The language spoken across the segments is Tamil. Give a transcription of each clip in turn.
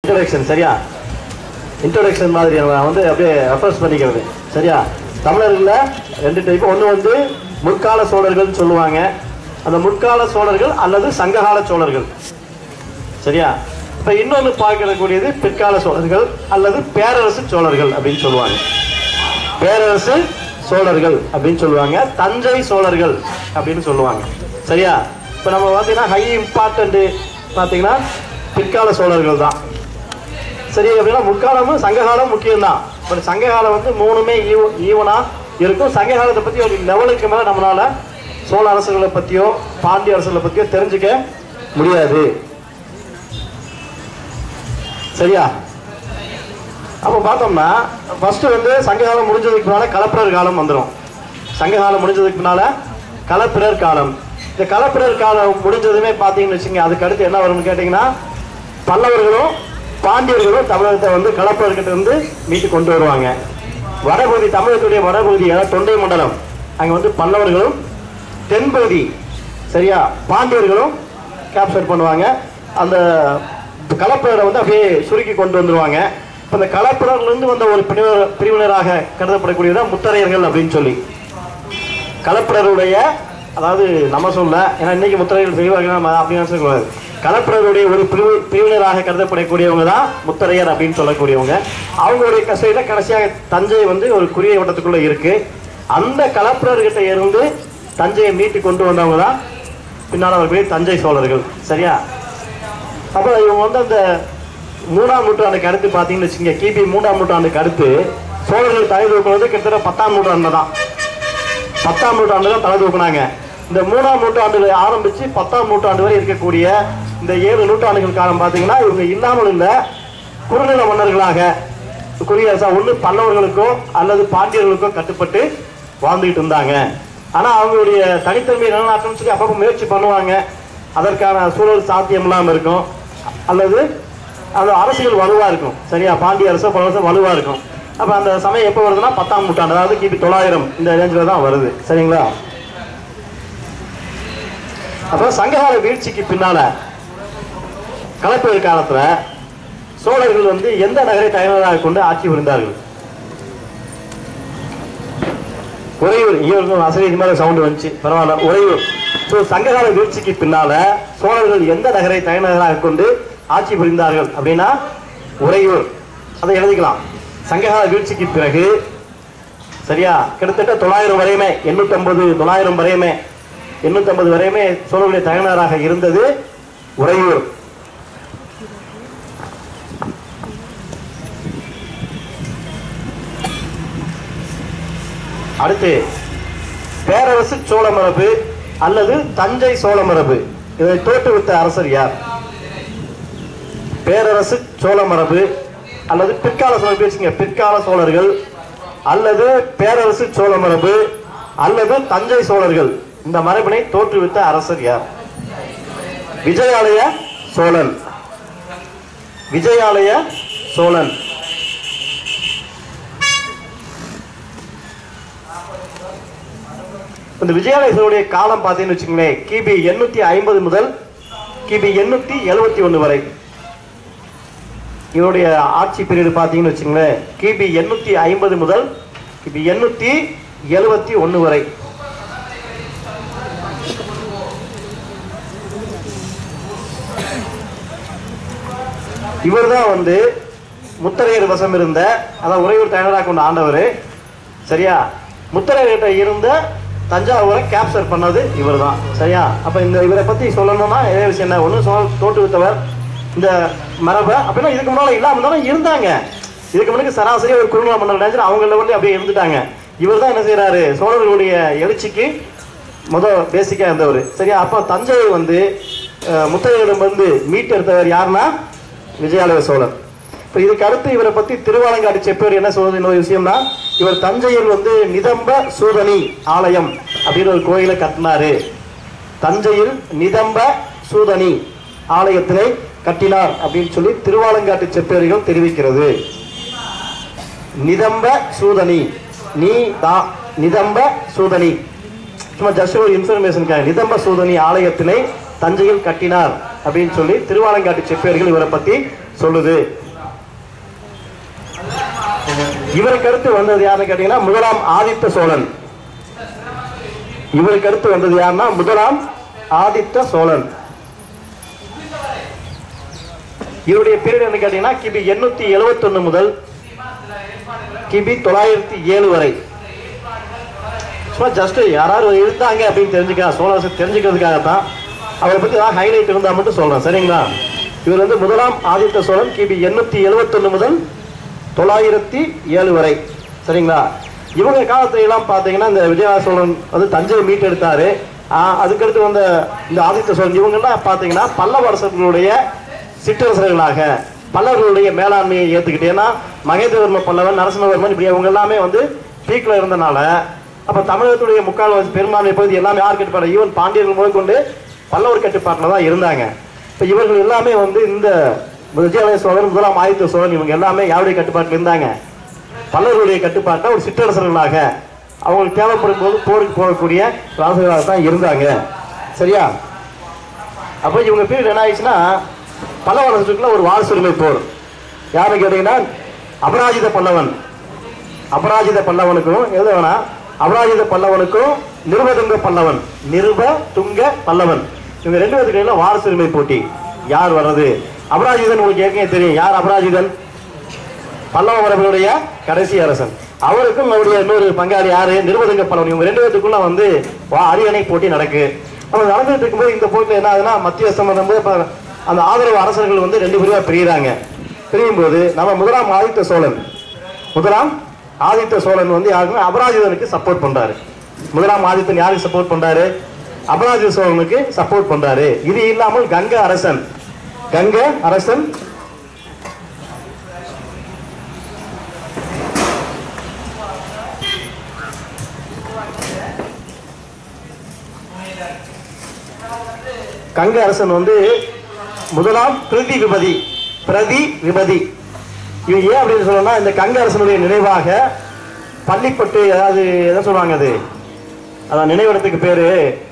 இன்ட்ரோடக்ஷன் சரியா? இன்ட்ரோடக்ஷன் மாதிரி நான் வந்து அப்படியே ரெஃபரன்ஸ் பண்ணிக்கிறது சரியா? தமிழர்களில் 2 டைப். ஒன்று வந்து முற்கால சோழர்கள்னு சொல்லுவாங்க. அந்த முற்கால சோழர்கள் அல்லது சங்ககால சோழர்கள் சரியா? இப்போ இன்னொன்று பார்க்கக்கூடியது பிற்கால சோழர்கள் அல்லது பேரரசு சோழர்கள் அப்படின்னு சொல்லுவாங்க. பேரரசு சோழர்கள் அப்படின்னு சொல்லுவாங்க. தஞ்சை சோழர்கள் அப்படின்னு சொல்லுவாங்க சரியா? இப்போ நம்ம பார்த்தீங்கன்னா ஹை இம்பார்ட்டன்ட் பார்த்தீங்கன்னா பிற்கால சோழர்கள் தான் சரி. அப்படின்னா முற்காலமும் சங்ககாலம் முக்கியம்தான். பட் சங்ககாலம் வந்து 3மே ஈவனாக இருக்கும். சங்ககாலத்தை பற்றி ஒரு லெவலுக்கு மேலே நம்மளால சோழ அரசுகளை பற்றியோ பாண்டிய அரசுகளை பற்றியோ தெரிஞ்சுக்க முடியாது சரியா? அப்போ பார்த்தோம்னா ஃபர்ஸ்ட் வந்து சங்ககாலம் முடிஞ்சதுக்கு பின்னால கலப்பிரர் காலம் வந்துடும். சங்ககாலம் முடிஞ்சதுக்கு பின்னால கலப்பிரர் காலம். இந்த கலப்பிரர் காலம் முடிஞ்சதுமே பார்த்தீங்கன்னு வச்சுங்க, அதுக்கு அடுத்து என்ன வரும்னு கேட்டிங்கன்னா பல்லவர்களும் பாண்டியர்களும் தமிழகத்தை வந்து கலப்பிரர்கிட்ட இருந்து மீட்டு கொண்டு வருவாங்க. வடபகுதி தமிழகத்துடைய வடபகுதி தொண்டை மண்டலம் அங்கே வந்து பல்லவர்களும், தென்பகுதி சரியா பாண்டியர்களும் கேப்சர் பண்ணுவாங்க. அந்த கலப்பிரரை வந்து அப்படியே சுருக்கி கொண்டு வந்துடுவாங்க. இப்போ இந்த கலப்பிரர்லேருந்து வந்த ஒரு பிரிவினராக கருதப்படக்கூடியதான் முத்தரையர்கள் அப்படின்னு சொல்லி. கலப்பிரருடைய அதாவது நம்ம சொல்ல, ஏன்னா இன்னைக்கு முத்தரையர்கள் செய்வார்கள் அப்படின்னு சொல்லக்கூடாது. கலப்பிரருடைய ஒரு பிரிவினராக கருதப்படக்கூடியவங்க தான் முத்தரையர் அப்படின்னு சொல்லக்கூடியவங்க. அவங்களுடைய கசையில் கடைசியாக தஞ்சை வந்து ஒரு குறுகிய வட்டத்துக்குள்ளே இருக்கு. அந்த கலப்பிரர்கிட்ட இருந்து தஞ்சையை மீட்டு கொண்டு வந்தவங்க தான் பின்னால் அவர்களுடைய தஞ்சை சோழர்கள் சரியா? அப்போ இவங்க வந்து அந்த 3ஆம் நூற்றாண்டுக்கு அடுத்து பார்த்தீங்கன்னு வச்சுங்க, கிபி 3ஆம் நூற்றாண்டுக்கு அடுத்து சோழர்கள் தலை தூக்குறது கிட்டத்தட்ட 10ஆம் நூற்றாண்டு தான். 10ஆம் நூற்றாண்டு தான் தலை தூக்குனாங்க. இந்த 3ஆம் நூற்றாண்டுல ஆரம்பித்து 10ஆம் நூற்றாண்டு வரை இருக்கக்கூடிய இந்த 7 நூற்றாண்டுகள் காலம் பார்த்தீங்கன்னா இவங்க இல்லாமல் இல்லை குறுநில மன்னர்களாக குடியரசா ஒன்று பல்லவர்களுக்கோ அல்லது பாண்டியர்களுக்கோ கட்டுப்பட்டு வாழ்ந்துகிட்டு இருந்தாங்க. ஆனால் அவங்களுடைய தனித்தன்மையை நிலைநாட்டணும்னு சொல்லி அப்பப்போ முயற்சி பண்ணுவாங்க. அதற்கான சூழல் சாத்தியம் இல்லாமல் இருக்கும் அல்லது அந்த அரசியல் வலுவாக இருக்கும் சரியா? பாண்டிய அரசோ பல வருஷம் வலுவாக இருக்கும். அப்போ அந்த சமயம் எப்போ வருதுன்னா 10ஆம் நூற்றாண்டு, அதாவது கிபி 900 இந்த ரேஞ்சில் தான் வருது சரிங்களா? அப்போ சங்ககால வீழ்ச்சிக்கு பின்னால கலப்பிரர் காலத்தில் சோழர்கள் வந்து எந்த நகரை தலைநகராக கொண்டு ஆட்சி புரிந்தார்கள்? உறையூர். இவர்கள் அசரி இது மாதிரி சவுண்டு வந்துச்சு, பரவாயில்ல. உறையூர். ஸோ சங்ககால வீழ்ச்சிக்கு பின்னால சோழர்கள் எந்த நகரை தலைநகராக கொண்டு ஆட்சி புரிந்தார்கள் அப்படின்னா உறையூர். அதை எழுதிக்கலாம். சங்ககால வீழ்ச்சிக்கு பிறகு சரியா கிட்டத்தட்ட 900 வரையுமே 850 வரையுமே 850 வரையுமே சோழர்களுடைய தலைநகராக இருந்தது உறையூர். அடுத்து பேரரசு சோழ மரபு அல்லது தஞ்சை சோழ மரபு, இதை தோற்றுவித்த அரசர் யார்? பேரரசு சோழ மரபு அல்லது பிற்கால சோழர்கள், பிற்கால சோழர்கள் அல்லது பேரரசு சோழ மரபு அல்லது தஞ்சை சோழர்கள், இந்த மரபினை தோற்றுவித்த அரசர் யார்? விஜயாலய சோழன். விஜயாலய சோழன். இந்த விஜயாலய சோழனுடைய காலம் பார்த்தீங்கன்னு வச்சுங்களேன், கிபி 850 முதல் கிபி 871 வரை. இவருடைய ஆட்சி பீரியட் பார்த்தீங்கன்னு வச்சுங்களேன், கிபி 850 முதல் கிபி 871 வரை. இவர் தான் வந்து முத்தரையர் வசம் இருந்த, அதான் உறையூர் தலைநகராக கொண்ட ஆண்டவர் சரியா? முத்தரையர்கிட்ட இருந்த தஞ்சாவூரை கேப்சர் பண்ணது இவர் தான் சரியா? அப்போ இவரை பற்றி சொல்லணும்னா இதே விஷயம் என்ன, ஒன்று தோற்றுவித்தவர் இந்த மரபை. அப்படின்னா இதுக்கு முன்னால் இல்லாமல் தானே இருந்தாங்க. இதுக்கு முன்னாடி சராசரி ஒரு குறுநில மன்னர் நினைச்சு அவங்க லெவலில் அப்படியே இருந்துட்டாங்க. இவர் தான் என்ன செய்யறாரு, சோழர்களுடைய எழுச்சிக்கு பேசிக்காக இருந்தவர் சரியா? அப்போ தஞ்சையை வந்து முத்தரையரிடம் வந்து மீட்டெடுத்தவர் யாருன்னா விஜயாலய சோழன். இப்போ இதுக்கு அடுத்து இவரை பற்றி திருவாலங்காட்டு செப்பேர் என்ன சொல்றது இன்னொரு விஷயம்னா, இவர் தஞ்சையில் வந்து நிதம்ப சூதனி ஆலயம் அப்படின்னு ஒரு கோயிலை கட்டினாரு. தஞ்சையில் நிதம்ப சூதனி ஆலயத்தினை கட்டினார் அப்படின்னு சொல்லி திருவாலங்காட்டு செப்பேடுகள் தெரிவிக்கிறது. நிதம்ப சூதனி, நிதம்ப சூதனி, சும்மா ஜஸ்ட் ஒரு இன்ஃபர்மேஷனுக்காக, நிதம்ப சூதனி ஆலயத்தினை தஞ்சையில் கட்டினார் அப்படின்னு சொல்லி திருவாலங்காட்டு செப்பேடுகள் இவரை பற்றி சொல்லுது. இவருக்கு அடுத்து வந்தது யாருன்னு கேட்டீங்கன்னா முதலாம் ஆதித்த சோழன். இவருக்கு அடுத்து வந்தது யாருன்னா முதலாம் ஆதித்த சோழன். இவருடைய பீரியட் என்ன கேட்டீங்கன்னா கிபி 871 முதல் கிபி 907 வரை. ஜஸ்ட் யாராவது இருந்தாங்க அப்படின்னு தெரிஞ்சுக்க சோழர் தெரிஞ்சுக்கிறதுக்காகத்தான் அவரை பத்தி ஹைலைட் இருந்தா மட்டும் சொல்றேன். சரிங்களா? இவர் வந்து முதலாம் ஆதித்த சோழன் கிபி 871 முதல் 907 வரை. சரிங்களா? இவங்க காலத்துல எல்லாம் பாத்தீங்கன்னா இந்த விஜயா சோழன் வந்து தஞ்சையை மீட்டெடுத்தாரு. அதுக்கடுத்து வந்த இந்த ஆதித்த சோழன் இவங்க எல்லாம் பாத்தீங்கன்னா பல்லவ அரசர்களுடைய சிற்றரசர்களாக பல்லவர்களுடைய மேலாண்மையை ஏத்துக்கிட்டு, ஏன்னா மகேந்திரவர்ம பல்லவன், நரசிம்மவர்மன் இப்படி அவங்க எல்லாமே வந்து பீக்ல இருந்தனால அப்ப தமிழகத்துடைய முக்கால்வாசி பெரும்பான்மை பகுதி எல்லாமே யார் கட்டுப்பாடு, ஈவன் பாண்டியர்கள் முதற்கொண்டு பல்லவர் கட்டுப்பாட்டில் தான் இருந்தாங்க. இப்ப இவர்கள் எல்லாமே வந்து இந்த விஜயாலய சோழன், முதலாம் ஆதித்த சோழன் இவங்க எல்லாமே யாருடைய கட்டுப்பாட்டில் இருந்தாங்க? பல்லவர்களுடைய கட்டுப்பாட்டில் ஒரு சிற்றரசர்களாக அவங்களுக்கு தேவைப்படும் போது போருக்கு போகக்கூடிய ராசர்களாக தான் இருந்தாங்க. சரியா? அப்போ இவங்க பீரியட் என்ன ஆயிடுச்சுன்னா பல்லவ அரசுக்குள்ள ஒரு வாரசுரிமை போர். யாருன்னு கேட்டீங்கன்னா அபராஜித பல்லவன், அபராஜித பல்லவனுக்கும் எது வேணா அபராஜித பல்லவனுக்கும் நிருபதுங்க பல்லவன், நிருப துங்க பல்லவன் இவங்க ரெண்டு பேருக்கு வாரசுரிமை போட்டி. யார் வர்றது? அபராஜிதன் உங்களுக்கு ஏற்கனவே தெரியும். யார் அபராஜிதன்? பல்லவ மரபுடைய கடைசி அரசன். அவருக்கும் அவருடைய இன்னொரு பங்காளி யாரு? நிருபதுங்க பல்லவன். இவங்க ரெண்டு பேருக்குள்ள வந்து அரியணை போட்டி நடக்கு. அவங்க நடந்துட்டு இருக்கும்போது இந்த போட்டியில் என்ன ஆகுதுன்னா மத்தியஸ்தம் பண்ணும்போது அந்த ஆதரவு அரசர்கள் வந்து ரெண்டு பிரிவா பிரிகிறாங்க. பிரியும் போது நம்ம முதலாம் ஆதித்த சோழன், முதலாம் ஆதித்த சோழன் வந்து யாருக்குன்னா அபராஜிதனுக்கு சப்போர்ட் பண்றாரு. முதலாம் ஆதித்தன் யாருக்கு சப்போர்ட் பண்றாரு? அபராஜித சோழனுக்கு சப்போர்ட் பண்றாரு. இது இல்லாமல் கங்க அரசன், கங்க அரசன் கங்க அரசன் வந்து முதலாம் பிரதி விபதி, பிரதி விபதி. இவன் ஏன் அப்படின்னு சொல்லணும்னா இந்த கங்க அரசனுடைய நினைவாக பள்ளிப்பட்டு, அதாவது எதை சொல்லுவாங்க அது, அதான் நினைவிடத்துக்கு பேரு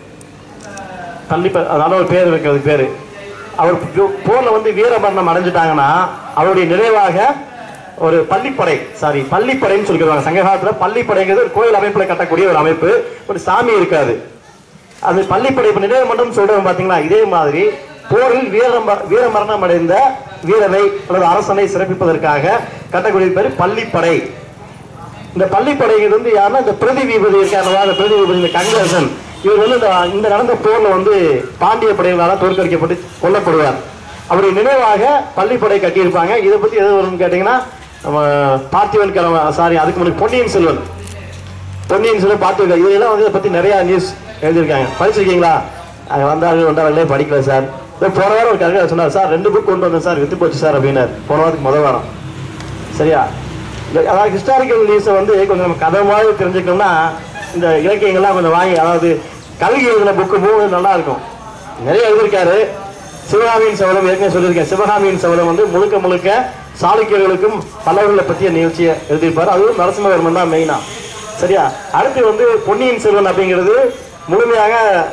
பள்ளிப்ப, அதனால ஒரு பேர் இருக்கு. அது பேரு அவர் போர்ல வந்து வீரமரணம் அடைஞ்சிட்டாங்கன்னா அவருடைய நினைவாக ஒரு பள்ளிப்படை, சாரி பள்ளிப்படைன்னு சொல்லிக்கிறாங்க. சங்க காலத்துல பள்ளிப்படைங்கிறது ஒரு கோயில் அமைப்புல கட்டக்கூடிய ஒரு அமைப்பு, ஒரு சாமி இருக்காது. அது பள்ளிப்படை நினைவு மன்றம் சொல்றோம் பாத்தீங்களா. இதே மாதிரி போரில் வீரமரணம் அடைந்த வீரரை அல்லது அரசனை சிறப்பிப்பதற்காக கட்டக்கூடிய பேர் பள்ளிப்படை. இந்த பள்ளிப்படை வந்து யாருன்னா இந்த பிரதி விபதி இருக்காரு, பிரதி விபதி இந்த கங்கரசன் இவர் வந்து இந்த நடந்த போர்ல வந்து பாண்டிய படைகளால் தோற்கடிக்கப்பட்டு கொல்லப்படுவார். அவருடைய நினைவாக பள்ளிப்படை கட்டியிருப்பாங்க. இதை பத்தி எது வரும்னு கேட்டீங்கன்னா நம்ம பார்த்திவன் கிழமை, சாரி அதுக்கு முன்னாடி பொன்னியின் செல்வன், பொன்னியின் செல்வன் பார்த்திவன் இதெல்லாம் வந்து இதை பத்தி நிறைய நியூஸ் எழுதியிருக்காங்க. படிச்சிருக்கீங்களா? வந்தார்களே படிக்கல சார். போன வாரம் ஒரு கருத்து சொன்னார் சார், 2 புக் கொண்டு வந்தேன் சார், வித்து போச்சு சார் அப்படின்னாரு. போன வாரத்துக்கு முதல் வாரம். சரியா? அதாவது ஹிஸ்டாரிக்கல் நியூஸை வந்து கொஞ்சம் நம்ம கதை மாதிரி தெரிஞ்சுக்கணும்னா இந்த இலக்கியங்கள்லாம் கொஞ்சம் வாங்கி, அதாவது கல்வி எழுதின புக்கு 3 நல்லா இருக்கும். நிறைய எழுதியிருக்காரு. சிவகாமியின் சபதம் ஏற்கனவே சொல்லியிருக்கேன். சிவகாமியின் சபதம் வந்து முழுக்க முழுக்க சாளுக்கியர்களுக்கும் பல்லவர்களை பற்றிய நிகழ்ச்சியை எழுதியிருப்பார். அதுவும் நரசிம்மவர்மன் தான் மெயினா. சரியா? அடுத்து வந்து பொன்னியின் செல்வன் அப்படிங்கிறது முழுமையாக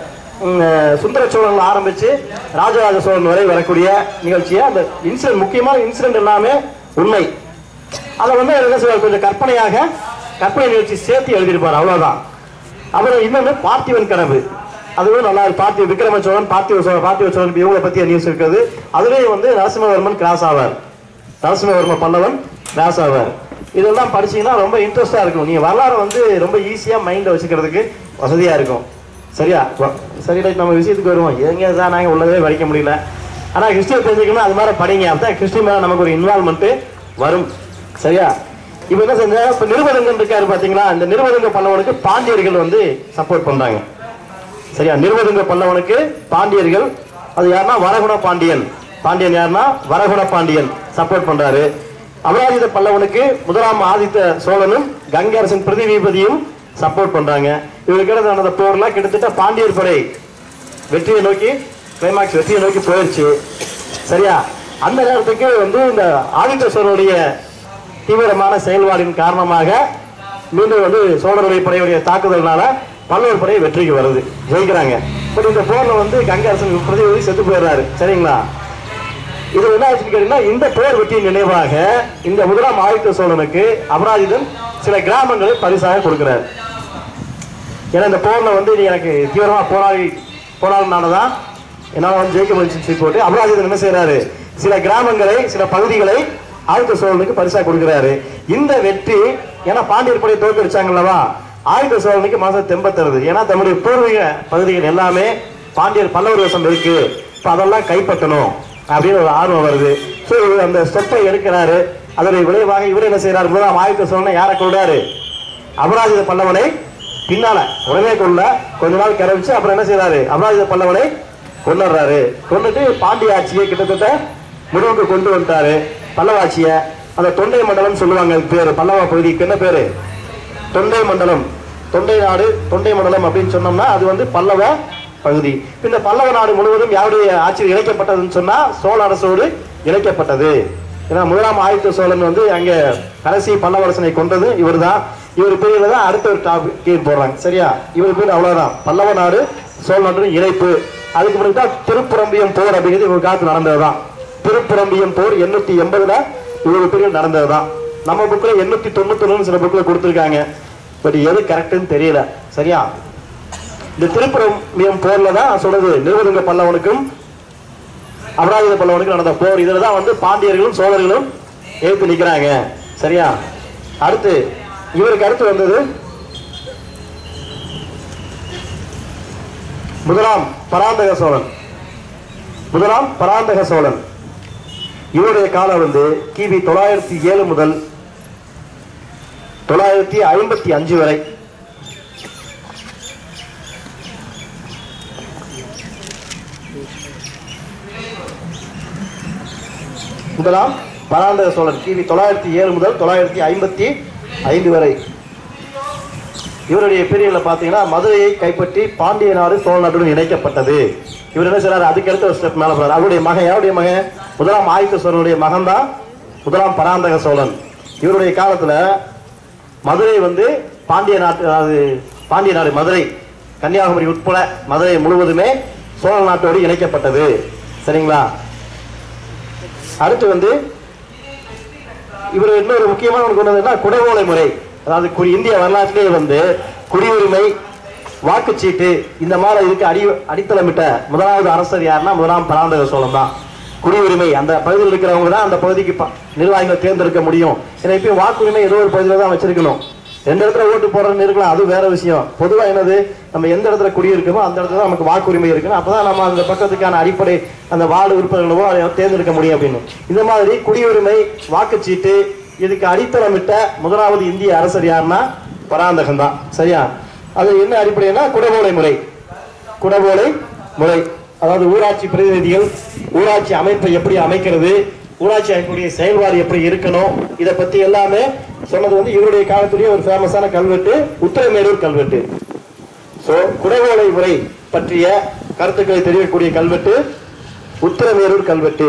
சுந்தர சோழன் ஆரம்பிச்சு ராஜராஜ சோழன் வரை வரக்கூடிய நிகழ்ச்சியை, அந்த இன்சிடென்ட், முக்கியமான இன்சிடென்ட் எல்லாமே உண்மை. அதை வந்து என்ன சொல்றாரு, கொஞ்சம் கற்பனை நிகழ்ச்சி சேர்த்து எழுதியிருப்பார், அவ்வளவுதான். அப்புறம் இன்னொன்று பார்த்திவன் கனவு, அதுவும் நல்லா இருக்கு. விக்ரம சோழன், பார்த்திவ சோழன் இவங்களை பற்றிய நியூஸ் இருக்குது. அதுலேயும் வந்து நரசிம்மவர்மன் கிராஸ் ஆவார், நரசிம்மவர்ம பல்லவன் கிராஸ் ஆவார். இதெல்லாம் படிச்சீங்கன்னா ரொம்ப இன்ட்ரெஸ்டா இருக்கும். நீங்க வரலாறு வந்து ரொம்ப ஈஸியா மைண்ட்ல வச்சுக்கிறதுக்கு வசதியா இருக்கும். சரியா? சரி, நம்ம விஷயத்துக்கு வருவோம். எங்க தான் நாங்கள் உள்ளதே படிக்க முடியல. ஆனால் ஹிஸ்டரி தெரிஞ்சுக்கணும், அது மாதிரி படிங்க. அப்பதான் ஹிஸ்டரி மேலே நமக்கு ஒரு இன்வால்மெண்ட் வரும். சரியா? இப்போ என்ன செஞ்சா, இப்போ நிருபதங்கன் இருக்காரு பார்த்தீங்களா, இந்த நிருபதங்க பல்லவனுக்கு பாண்டியர்கள் வந்து சப்போர்ட் பண்றாங்க. சரியா? நிருபதங்க பல்லவனுக்கு பாண்டியர்கள், அது யாருன்னா வரகுண பாண்டியன். பாண்டியன் யாருன்னா வரகுண பாண்டியன் சப்போர்ட் பண்றாரு. அபராஜித பல்லவனுக்கு முதலாம் ஆதித்த சோழனும் கங்கரசன் பிரதிவிபதியும் சப்போர்ட் பண்றாங்க. இவருக்கு நடந்த போர்ல கிட்டத்தட்ட பாண்டியர் படை வெற்றியை நோக்கி, கிளைமாக்ஸ் வெற்றியை நோக்கி போயிடுச்சு. சரியா? அந்த நேரத்துக்கு வந்து இந்த ஆதித்த சோழனுடைய தீவிரமான செயல்பாடின் காரணமாக மீண்டும் வந்து சோழருடைய படையுடைய தாக்குதல்னால பல்லவர் படை வெற்றிக்கு வருது, ஜெயிக்கிறாங்க. பட் இந்த போர்ல வந்து கங்கரசன் பிரதிநிதி செத்து போயிடுறாரு. சரிங்களா? இது என்ன ஆச்சுன்னு கேட்டீங்கன்னா, இந்த போர் வெற்றியின் நினைவாக இந்த முதலாம் ஆதித்த சோழனுக்கு அபராஜிதன் சில கிராமங்களை பரிசாக கொடுக்கிறார். ஏன்னா இந்த போர்ல வந்து நீ எனக்கு தீவிரமா போராடினாலதான் என்னால வந்து ஜெயிக்க முடிச்சு போட்டு அபராஜிதன் என்ன செய்யறாரு, சில கிராமங்களை சில பகுதிகளை ஆதித்த சோழனுக்கு பரிசா கொடுக்கிறாரு. இந்த வெற்றி ஏன்னா பாண்டியர் படை தோற்கடிச்சாங்கல்லவா, ஆதித்த சோழனுக்கு மனசு தெம்ப தருது. ஏன்னா தன்னுடைய பூர்வீக பகுதிகள் எல்லாமே பாண்டியர் பல்லவர் வசம் இருக்கு, இப்ப அதெல்லாம் கைப்பற்றணும் அப்படின்னு ஒரு ஆர்வம் வருது. ஸோ அந்த ஸ்டெப்பை எடுக்கிறாரு. அதனுடைய விளைவாக இவர் என்ன செய்யறாரு, முதலாம் ஆதித்த சோழனை யாரை கொள்றாரு, அபராஜித பல்லவனை பின்னால உடனே கொள்ள கொஞ்ச நாள் கரைச்சு அப்புறம் என்ன செய்யறாரு, அபராஜித பல்லவனை கொண்டுறாரு. கொண்டுட்டு பாண்டிய ஆட்சியை கிட்டத்தட்ட முடிவுக்கு கொண்டு வந்துட்டாரு. பல்லவாட்சிய அந்த தொண்டை மண்டலம் சொல்லுவாங்க பேரு, பல்லவ பகுதிக்கு என்ன பேரு, தொண்டை மண்டலம், தொண்டை நாடு, தொண்டை மண்டலம் அப்படின்னு சொன்னோம்னா அது வந்து பல்லவ பகுதி. இந்த பல்லவ நாடு முழுவதும் யாருடைய ஆட்சியில் இணைக்கப்பட்டதுன்னு சொன்னா சோழ அரசோடு இணைக்கப்பட்டது. ஏன்னா முதலாம் ஆதித்த சோழன் வந்து அங்க கடைசி பல்லவரசனை கொண்டது இவர் தான். இவர் பேர்ல தான் அடுத்த ஒரு டாபிக் போடுறாங்க. சரியா, இவர் பேர் அவ்வளவுதான், பல்லவ நாடு சோழ நாடு இணைப்பு. அதுக்கு பிறகு தான் திருப்புரம்பியம் போர் அப்படிங்கிறது இவர் காலத்து நடந்ததுதான். திருப்புரம்பியம் போர் 880 இவரு பேரில் நடந்ததுதான். நம்ம புக்ல 891 சில புக்ல கொடுத்திருக்காங்க. பட் எது கரெக்ட்னு தெரியல. சரியா, இந்த திருப்புரம்பியம் போர்ல தான் சொல்றது நிருபதுங்க பல்லவனுக்கும் அபராஜித பல்லவனுக்கும் நடந்த போர். இதுல தான் வந்து பாண்டியர்களும் சோழர்களும் எழுத்து நிக்கிறாங்க. சரியா, அடுத்து இவருக்கு அடுத்து வந்தது முதலாம் பராந்தக சோழன். முதலாம் பராந்தக சோழன் இவருடைய காலம் வந்து கிபி 907 முதல் 955 வரை. முதலாம் பராந்தக சோழன் கிபி 907 முதல் 955 வரை. இவருடைய பீரியட்ல பாத்தீங்கன்னா மதுரையை கைப்பற்றி பாண்டிய நாடு சோழ நாட்டுடன் இணைக்கப்பட்டது. இவர் என்ன செய்யறாரு, அதுக்கு அடுத்த ஒரு ஸ்டெப் மேல போறாரு. அவருடைய மகன், யாருடைய மகன், முதலாம் ஆதித்த சோழனுடைய மகன் தான் முதலாம் பராந்தக சோழன். இவருடைய காலத்துல மதுரை வந்து பாண்டிய நாடு மதுரை, கன்னியாகுமரி உட்பட மதுரை முழுவதுமே சோழ நாட்டோடு இணைக்கப்பட்டது. சரிங்களா, அடுத்து வந்து இவர் இன்னொரு முக்கியமான கொண்டு வந்ததுன்னா குடவோலை முறை. அதாவது இந்திய வரலாற்றிலே வந்து குடியுரிமை, வாக்குச்சீட்டு இந்த மாதிரி இதுக்கு அடித்தளமிட்ட முதலாவது அரசர் யாருன்னா முதலாம் பராந்தக சோழன் தான். குடியுரிமை அந்த பகுதியில் இருக்கிறவங்க தான் அந்த பகுதிக்கு நிர்வாகிகளை தேர்ந்தெடுக்க முடியும். ஏன்னா இப்பயும் வாக்குரிமை ஏதோ ஒரு பகுதியில தான் வச்சிருக்கணும். எந்த இடத்துல ஓட்டு போடுறதுன்னு இருக்கலாம், அது வேற விஷயம். பொதுவா என்னது, நம்ம எந்த இடத்துல குடியிருக்கோமோ அந்த இடத்துல தான் நமக்கு வாக்குரிமை இருக்கணும். அப்பதான் நம்ம அந்த பக்கத்துக்கான அடிப்படை அந்த வார்டு உறுப்பினர்களோ அதை தேர்ந்தெடுக்க முடியும் அப்படின்னு. இந்த மாதிரி குடியுரிமை, வாக்குச்சீட்டு இதுக்கு அடித்தளமிட்ட முதலாவது இந்திய அரசர் யாருன்னா பராந்தகன் தான். சரியா, அது என்ன அடிப்படைனா குடவோலை முறை. குடவோலை முறை அதாவது ஊராட்சி பிரதிநிதிகள் ஊராட்சி அமைப்பை எப்படி அமைக்கிறது, ஊராட்சி அமைப்புடைய செயல்பாடு எப்படி இருக்கணும், இதை பத்தி எல்லாமே சொன்னது வந்து இவருடைய காலத்துடைய ஒரு ஃபேமஸான கல்வெட்டு உத்திரமேரூர் கல்வெட்டு. சோ குடவோலை முறை பற்றிய கருத்துக்களை தெரியக்கூடிய கல்வெட்டு உத்திரமேரூர் கல்வெட்டு.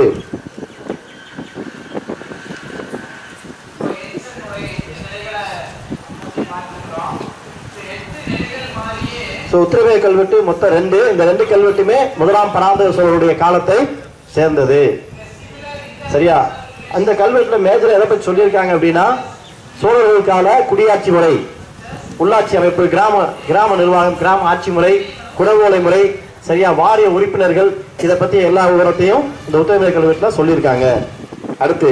உத்திரமேரூர் கல்வெட்டு மொத்தம் 2. இந்த 2 கல்வெட்டுமே முதலாம் பராந்தக சோழருடைய காலத்தை சேர்ந்தது. சரியா, அந்த கல்வெட்டுல மேஜர் எதை பற்றி சொல்லியிருக்காங்க அப்படின்னா சோழர்கள் கால குடியாட்சி முறை, உள்ளாட்சி அமைப்பு, கிராம நிர்வாகம், கிராம ஆட்சி முறை, குடவோலை முறை, சரியா, வாரிய உறுப்பினர்கள், இதை பத்தி எல்லா விவரத்தையும் இந்த உத்திரமேரூர் கல்வெட்டுல சொல்லியிருக்காங்க. அடுத்து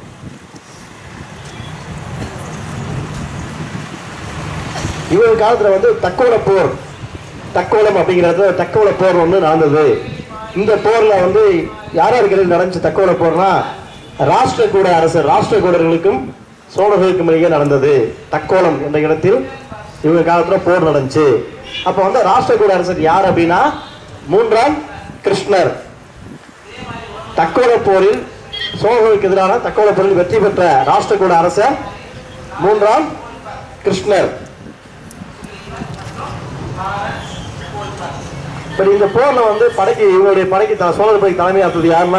இவர் காலத்துல வந்து தக்கோலம் அப்படிங்கிறது தக்கோல போர் ஒன்று நடந்தது. இந்த போர்ல வந்து யாராருக்கு நடந்துச்சு தக்கோல போர்னா ராஷ்டிரகூட அரசர், ராஷ்டிரகூடர்களுக்கும் சோழர்களுக்கும் இடையே நடந்தது. தக்கோலம் என்ற இடத்தில் இவங்க காலத்துல போர் நடந்துச்சு. அப்ப வந்து ராஷ்டிரகூட அரசர் யார் அப்படின்னா 3ஆம் கிருஷ்ணர். தக்கோல போரில் சோழர்களுக்கு எதிரான தக்கோல போரில் வெற்றி பெற்ற ராஷ்டிரகூட அரசர் 3ஆம் கிருஷ்ணர். இந்த போர்ல வந்து இவருடைய படைக்கு சோழர் படைக்கு தலைமையாற்றுவது யாருன்னா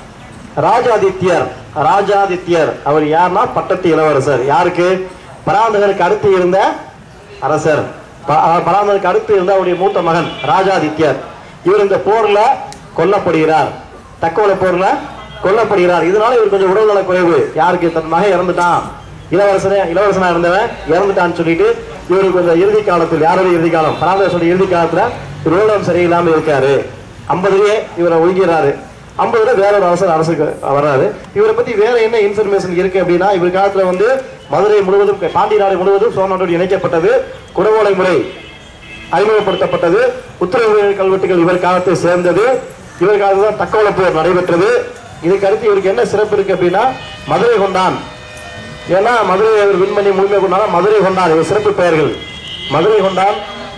ராஜாதித்யர். அவர் யாருன்னா பட்டத்து இளவரசர். யாருக்கு? பராந்தகருக்கு அடுத்து இருந்த அரசர், பராந்தகருக்கு அடுத்து இருந்த அவருடைய மூத்த மகன் ராஜாதித்யர். இவர் இந்த போர்ல கொல்லப்படுகிறார். தக்கோல போர்ல கொல்லப்படுகிறார். இதனால இவர் கொஞ்சம் உடல்நல குறைவு. யாருக்கு? தன் மகன் இறந்துட்டான், இளவரசனா இருந்தவன் இறந்துட்டான்னு சொல்லிட்டு இவருக்கு கொஞ்சம் இறுதி காலத்தில், யாருடைய இறுதி காலம், பராந்தகனுடைய இறுதி காலத்துல உடல்நலம் சரியில்லாம இருக்காரு. 50லயே இவரை ஒதுங்கிறாரு. 50ல வேற ஒரு அரசுக்கு வர்றாரு. இவரை பத்தி வேற என்ன இன்ஃபர்மேஷன் இருக்கு அப்படின்னா, இவர் காலத்துல வந்து மதுரை முழுவதும், பாண்டிய நாடு முழுவதும் சோழ நாட்டோடு இணைக்கப்பட்டது, குடவோலை முறை அறிமுகப்படுத்தப்பட்டது, உத்தரவு கல்வெட்டுகள் இவர் காலத்தை சேர்ந்தது, இவர் காலத்தில் தான் தக்கோல போர் நடைபெற்றது. இதுக்கு அடுத்து இவருக்கு என்ன சிறப்பு இருக்கு அப்படின்னா, மதுரை கொண்டான். ஏன்னா மதுரை அவர் விண்மணி முழுமை கொண்டான், மதுரை கொண்டான் இவர் சிறப்பு பெயர்கள். மதுரை கொண்டான்,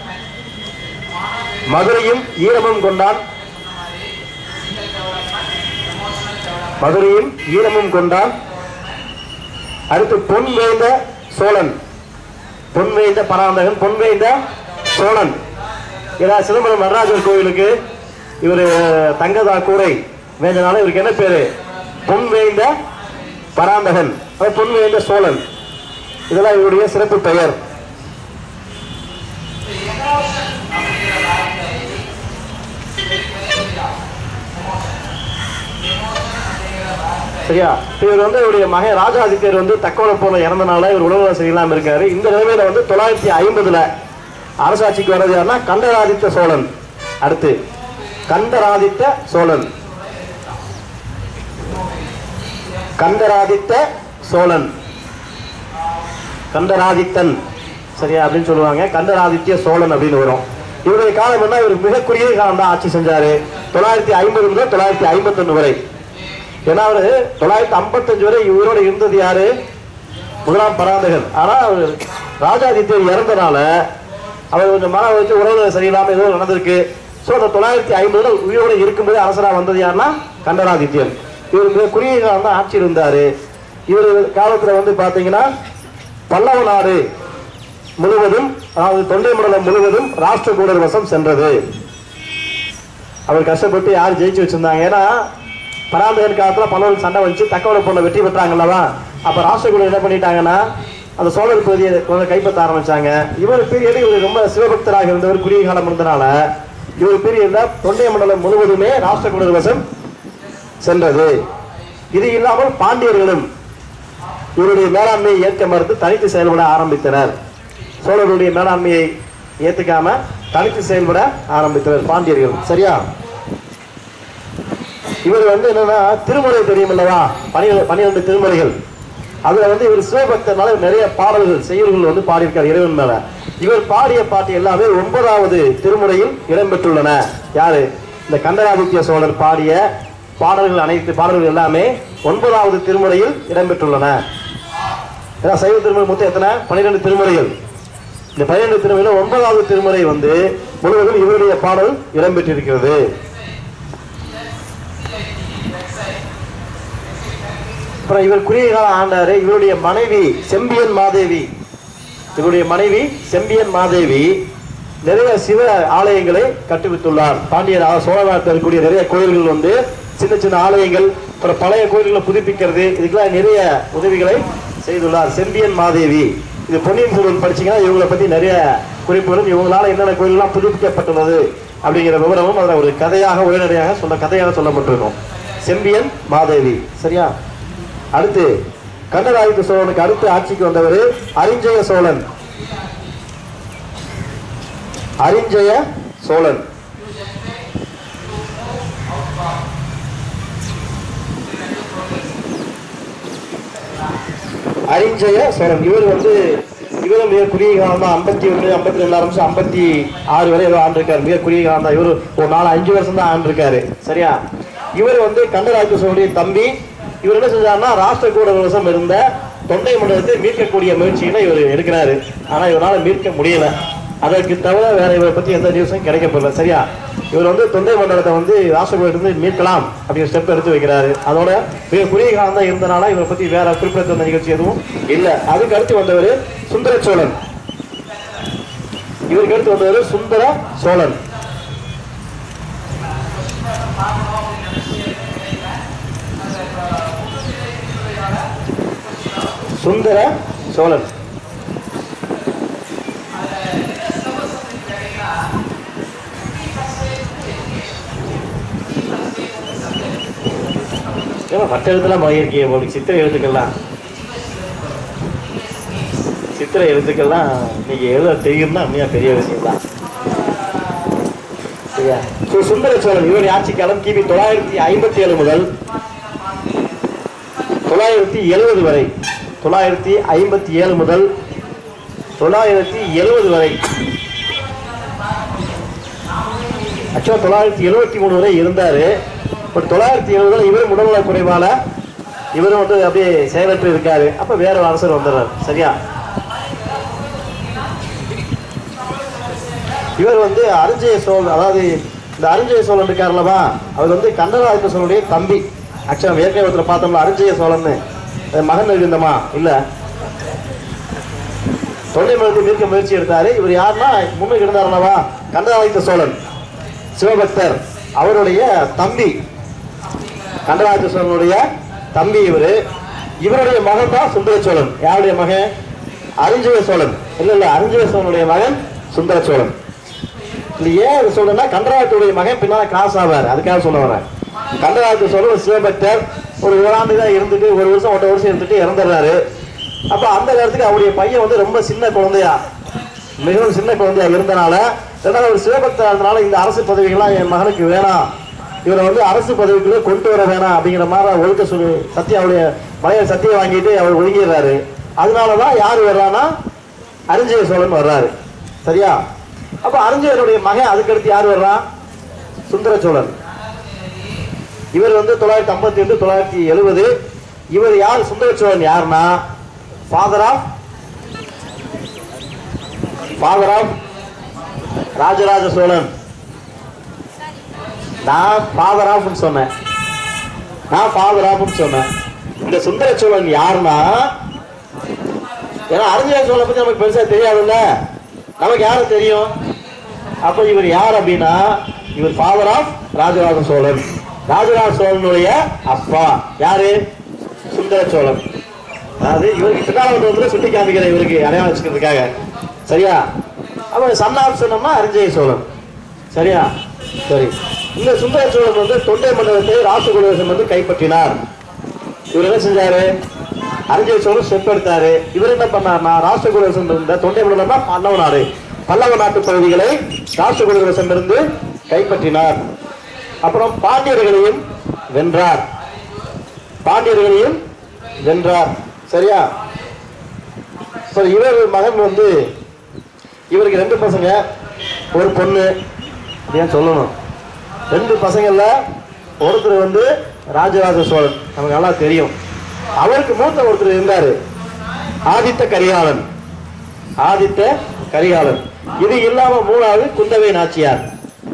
மதுரையும் ஈரமும் கொண்டான், மதுரையும் ஈரமும் கொண்டான். அடுத்து பொன் வேய்ந்த சோழன், பொன் வேய்ந்த பராந்தகன், பொன் வேய்ந்த சோழன். ஏதாவது சிதம்பரம் நடராஜர் கோவிலுக்கு இவர் தங்கதா கூரை வேந்தனால இவருக்கு என்ன பேரு? பொன் வேய்ந்த பராந்தகன், பொன் வேய்ந்த சோழன். இதெல்லாம் இவருடைய சிறப்பு பெயர். சரியா? இவர் வந்து இவருடைய மகன் ராஜாதித்யர் வந்து தக்கோல போல இறந்தனால இவர் உடல்நலம் சரியில்லாம இருக்காரு. இந்த நிலைமையில வந்து 950ல அரசாட்சிக்கு வர்றது யாருன்னா கண்டராதித்த சோழன். அடுத்து கண்டராதித்த சோழன், கண்டராதித்த சோழன், கண்டராதித்தன் சரியா அப்படின்னு சொல்லுவாங்க. கண்டராதித்ய சோழன் அப்படின்னு வரும். இவருடைய காலம் என்ன? இவர் மிக குறுகிய காலம் தான் ஆட்சி செஞ்சாரு, 950 முதல் 951 வரை. ஏன்னா அவரு 955 வரை இவரோட இருந்தது யாரு? முதலாம் பராந்தகன். ஆனா அவர் ராஜாதித்யர் இறந்தனால அவர் கொஞ்சம் மன வச்சு உறவு சரியில்லாம ஏதோ நடந்திருக்கு. ஸோ அந்த 950 உயிரோடு இருக்கும்போது அரசராக வந்தது யாருன்னா கண்டராதித்யன். இவர் மிக குறுகிய காலம் தான் ஆட்சி இருந்தாரு. இவர் காலத்துல வந்து பாத்தீங்கன்னா பல்லவ நாடு முழுவதும், அதாவது தொண்டை மண்டலம் முழுவதும் ராஷ்டிரகூடர் வசம் சென்றது. அவர் கஷ்டப்பட்டு யார் ஜெயிச்சு வச்சிருந்தாங்க? ஏன்னா பராந்தகன் காலத்துல பல்லவர்கள் சண்டை வச்சு தக்கோல போன வெற்றி பெற்றாங்கல்லவா. அப்ப ராஷ்டிரகூடர் என்ன பண்ணிட்டாங்கன்னா அந்த சோழர் பகுதியை கொஞ்சம் கைப்பற்ற ஆரம்பிச்சாங்க. இவர் பீரியட் இவர் ரொம்ப சிவபக்தராக இருந்தவர், குறுகிய காலம் இருந்தனால இவர் பீரியட்ல தொண்டை மண்டலம் முழுவதுமே ராஷ்டிரகூடர் வசம் சென்றது. இது இல்லாமல் பாண்டியர்களும் இவருடைய மேலாண்மையை ஏற்க மறுத்து தனித்து செயல்பட ஆரம்பித்தனர். சோழர்களுடைய மேலாண்மையை ஏத்துக்காம தனித்து செயல்பட ஆரம்பித்தனர் பாண்டியர்கள். சரியா? இவர் வந்து என்னன்னா திருமுறை தெரியும் அல்லவா, 12 திருமுறைகள். அதுல வந்து இவர் சிவபக்தனால நிறைய பாடல்கள் செய்யுள்கள் வந்து பாடியிருக்கார் இறைவன் மேல. இவர் பாடிய பாட்டு எல்லாமே 9வது திருமுறையில் இடம்பெற்றுள்ளன. யாரு? இந்த கண்டராதித்ய சோழர் பாடிய பாடல்கள், அனைத்து பாடல்கள் எல்லாமே 9வது திருமுறையில் இடம்பெற்றுள்ளன. ஏன்னா சைவ திருமுறை மொத்தம் எத்தனை? 12 திருமுறைகள். இந்த 12 திருமுறையில் 9வது திருமுறை வந்து முழுவதும் இவருடைய பாடல் இடம்பெற்றிருக்கிறது. அப்புறம் இவர் குறுகிய காலம் ஆண்டாரு. இவருடைய மனைவி செம்பியன் மாதேவி, இவருடைய மனைவி செம்பியன் மாதேவி நிறைய சிவ ஆலயங்களை கட்டுவித்துள்ளார். பாண்டியர் சோழ நாட்டில் இருக்கக்கூடிய நிறைய கோயில்கள் வந்து சின்ன சின்ன ஆலயங்கள், அப்புறம் பழைய கோயில்களை புதுப்பிக்கிறது, இதுக்கெல்லாம் நிறைய உதவிகளை செய்துள்ளார் செம்பியன் மாதேவி. இது பொன்னியின் செல்வன் படிச்சீங்கன்னா இவங்களை பத்தி நிறைய குறிப்புகளும், இவங்களால என்னென்ன கோயில்கள்லாம் புதுப்பிக்கப்பட்டுள்ளது அப்படிங்கிற விவரமும் அதில் ஒரு கதையாக உரைநடையாக கதையாக சொல்லப்பட்டிருக்கும். செம்பியன் மாதேவி. சரியா? அடுத்து கண்டராதித்த சோழனுக்கு அடுத்து ஆட்சிக்கு வந்தவர் அரிஞ்சய சோழன். அரிஞ்சய சோழன் அரிஞ்சய சோழன் இவர் வந்து இவரும் மிக குறுகிய காலம் தான். 51, 52 ஆரம்பிச்சு 56 வரை ஏதோ ஆண்டிருக்காரு. மிக குறுகிய காலம் தான். இவர் ஒரு 4-5 வருஷம் தான் ஆண்டிருக்காரு. சரியா? இவர் வந்து கண்டராதித்த சோழனுடைய தம்பி. இவர் என்ன செஞ்சாருன்னா ராஷ்டிரகூட வசம் இருந்த தொண்டை மண்டலத்தை மீட்கக்கூடிய முயற்சிகளை இவர் எடுக்கிறாரு. ஆனா இவரால் மீட்க முடியல. அதற்கு தவிர வேற இவரை பத்தி எந்த நியூஸும் கிடைக்கப்படல. சரியா? இவர் வந்து தொண்டை மண்டலத்தை வந்து ராஷ்டிரகூடத்திலிருந்து மீட்கலாம் அப்படிங்கிற ஸ்டெப் எடுத்து வைக்கிறாரு. அதோட மிக குறுகிய காலம் தான் இருந்தனால இவரை பத்தி வேற குறிப்பிடத்தக்க நிகழ்ச்சி எதுவும் இல்லை. அதுக்கு அடுத்து வந்தவர் சுந்தர சோழன். இவருக்கு அடுத்து வந்தவர் சுந்தர சோழன். சுந்தர சோழன் மற்ற எழுத்துலாம் பழகிருக்கீங்க உங்களுக்கு. சித்திரை எழுத்துக்கள்லாம் நீங்க எழுத தெரியும்னா உண்மையா பெரிய விஷயம் தான். சரியா? சுந்தர சோழன் இவர் ஆட்சி காலம் கிபி 957 முதல் 970 வரை. 957 முதல் 970 வரை. ஆக்சுவலா 973 வரை இருந்தாரு. பட் 970 இவரும் உடல்நல குறைவால இவரும் வந்து அப்படியே செயலற்று இருக்காரு. அப்ப வேற அரசர் வந்துடுறாரு. சரியா? இவர் வந்து அரிஞ்சய சோழன், அதாவது இந்த அரிஞ்சய சோழன் இருக்காருல்லவா, அவர் வந்து கண்டராதித்த சோழனுடைய தம்பி. ஆக்சுவலா ஏற்கனவே ஒருத்தர் பார்த்தோம்ல அரிஞ்சய சோழன் மகன் இருந்தமா இல்ல, தொண்டை மண்டலத்தை மீட்க முயற்சி எடுத்தாரு. இவர் யாருன்னா முன்னுக்கு இருந்தாருல்லவா கண்டராதித்த சோழன் சிவபக்தர், அவருடைய தம்பி. கண்டராதித்த சோழனுடைய தம்பி இவருடைய மகன் தான் சுந்தர சோழன். யாருடைய மகன்? அரிஞ்சய சோழன். இல்ல அரிஞ்சய சோழனுடைய மகன் சுந்தர சோழன். ஏன் சொல்றேன்னா கண்டராதித்துடைய மகன் பின்னால கிராஸ் ஆவார், அதுக்காக சொல்ல வரேன். கண்டராதித்த சோழன் ஒரு சிவபக்தர், ஒரு ஓராண்டு தான் இருந்துட்டு, ஒரு வருஷம் 1 வருஷம் இருந்துட்டு இறந்துடுறாரு. அப்ப அந்த நேரத்துக்கு அவருடைய பையன் வந்து ரொம்ப சின்ன குழந்தையா, மிகவும் சின்ன குழந்தையா இருந்தனால, ஒரு சிவபக்தர் இருந்தனால இந்த அரசு பதவிகள்லாம் என் மகனுக்கு வேணாம், இவரை வந்து அரசு பதவிக்குள்ள கொண்டு வர வேணாம் அப்படிங்கிற மாதிரி ஒழுக்க சொல்லி அவருடைய மனைவி சத்தியம் வாங்கிட்டு அவர் ஒதுங்கிடுறாரு. அதனாலதான் யாரு வர்றான்னா அரிஞ்சய சோழன் வர்றாரு. சரியா? அப்ப அரிஞ்சயனுடைய மகன் அதுக்கடுத்து யார் வர்றா? சுந்தர சோழன். இவர் வந்து 958 970. இவர் யார்? சுந்தர சோழன் யாருன்னா ஃபாதர் ஆஃப் ராஜராஜ சோழன். நான் ஃபாதர் ஆஃப் சொன்னேன். இந்த சுந்தர சோழன் யாருன்னா, ஏன்னா அரிஞ்சய சோழனை பத்தி நமக்கு பெருசா தெரியாதுல்ல, நமக்கு யாரு தெரியும்? அப்ப இவர் யார் அப்படின்னா, இவர் ஃபாதர் ஆஃப் ராஜராஜ சோழன். ராஜராஜ சோழனுடைய அப்பா யாரு? சுந்தர சோழன். அதாவது இவருக்கு பின்னால வந்து சுட்டி காமிக்கிற இவருக்கு அடையாளம் வச்சுக்கிறதுக்காக. சரியா? அப்ப சன் ஆஃப் சொன்னோம்னா அரிஞ்சய சோழன். சரியா? சரி. இந்த சுந்தர சோழன் வந்து தொண்டை மண்டலத்தை ராசகுலசன் வந்து கைப்பற்றினார். இவர் என்ன செஞ்சாரு? அரிஞ்சய சோழன் ஸ்டெப் எடுத்தாரு. இவர் என்ன பண்ணார்னா, ராசகுலசன் இருந்த தொண்டை மண்டலம்னா பல்லவ நாட்டு பகுதிகளை ராசகுலசன் இருந்து கைப்பற்றினார். அப்புறம் பாண்டியர்களையும் வென்றார். சரியா? இவர் மகன் வந்து, இவருக்கு 2 பசங்க, ஒரு பொண்ணு. அப்படின்னு சொல்லணும். 2 பசங்கள்ல ஒருத்தர் வந்து ராஜராஜ சோழன், நமக்கு நல்லா தெரியும். அவருக்கு மூத்த ஒருத்தர் இருந்தாரு, ஆதித்த கரிகாலன். இது இல்லாம 3வது குந்தவை நாச்சியார்.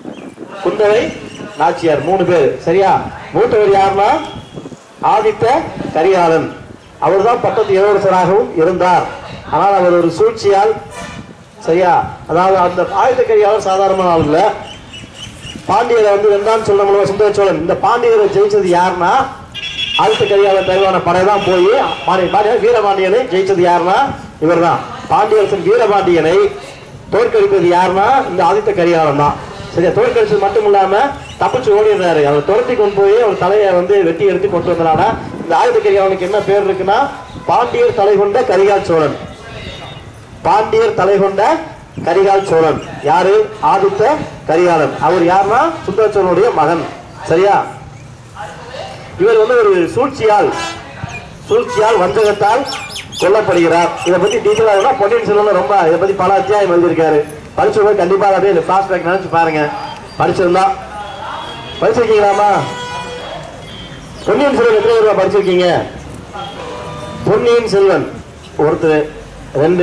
3 பேர். சரியா? மூத்தவர் யாருன்னா ஆதித்த கரிகாலன். அவர் தான் பட்டத்து இளவரசராகவும் இருந்தார். ஆனால் அவர் ஒரு சூழ்ச்சியால், சரியா, அதாவது அந்த ஆதித்த கரிகாலன் சாதாரணமான ஆள் இல்ல. பாண்டியரை வந்து வென்றான்னு சொல்ல சுந்தர சோழன். இந்த பாண்டியரை ஜெயிச்சது யாருன்னா ஆதித்த கரிகாலன் தலைவரான படைதான் போய் வீரபாண்டியனை ஜெயிச்சது யாருன்னா இவர் தான். பாண்டியரசன் வீரபாண்டியனை தோற்கடிப்பது யாருன்னா இந்த ஆதித்த கரிகாலன் தான். சரியா? தோற்கடிச்சது மட்டும் இல்லாம தப்பிச்சு ஓடிடுறாரு. அவர் துரத்தி கொண்டு போய் அவர் தலையை வந்து வெட்டி எடுத்து கொண்டு வந்தனால இந்த ஆதித்த கரிகாலனுக்கு என்ன பேர் இருக்குன்னா பாண்டியர் தலை கொண்ட கரிகால் சோழன். யாரு? ஆதித்த கரிகாலன். அவர் யாருன்னா சுந்தர சோழனுடைய மகன். சரியா? இவர் வந்து ஒரு சூழ்ச்சியால் வஞ்சகத்தால் கொல்லப்படுகிறார். இதை பத்தி டீட்டெயிலா பொன்னியின் செல்வன் ரொம்ப இதை பத்தி பல அத்தியாயம் எழுதியிருக்காரு. படிச்சவங்க கண்டிப்பா அப்படியே ஃபிளாஷ்பேக் நினைச்சு பாருங்க. படிச்சிருக்கீங்களாமா? பொன்னியின் செல்வன் எத்தனை பேர் படிச்சிருக்கீங்க? பொன்னியின் செல்வன் ஒருத்தர், 2,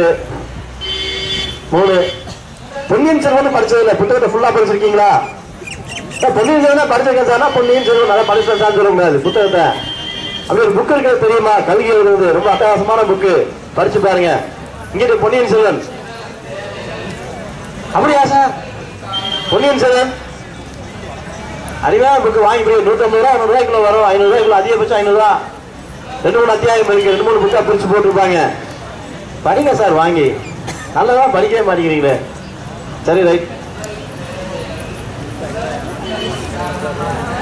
3. பொன்னியின் செல்வன் படிச்சதில்லை, புத்தகத்தை ஃபுல்லா படிச்சிருக்கீங்களா? பொன்னியின் செல்வன் படிச்சிருக்கேன் சார். பொன்னியின் செல்வன் நல்லா படிச்சேன் சொல்ல முடியாது. புத்தகத்தை அப்படி ஒரு புக் இருக்கிறது தெரியுமா? கல்வி எழுதுறது ரொம்ப அட்டகாசமான புக்கு, படிச்சு பாருங்க. இங்கிட்டு பொன்னியின் செல்வன். அப்படியா சார்? பொன்னியின் செல்வன் அறிவான புக்கு வாங்கி 150 ரூபா 100 ரூபாய்க்குள்ள வரும். 500 ரூபாய்க்குள்ள, அதிகபட்சம் 500 ரூபா. 2-3 அத்தியாயம் இருக்கு, 2-3 புக்கா பிரிச்சு போட்டிருப்பாங்க. படிங்க சார் வாங்கி. நல்லதா படிக்கவே மாட்டேங்கிறீங்களே. சரி, ரைட்.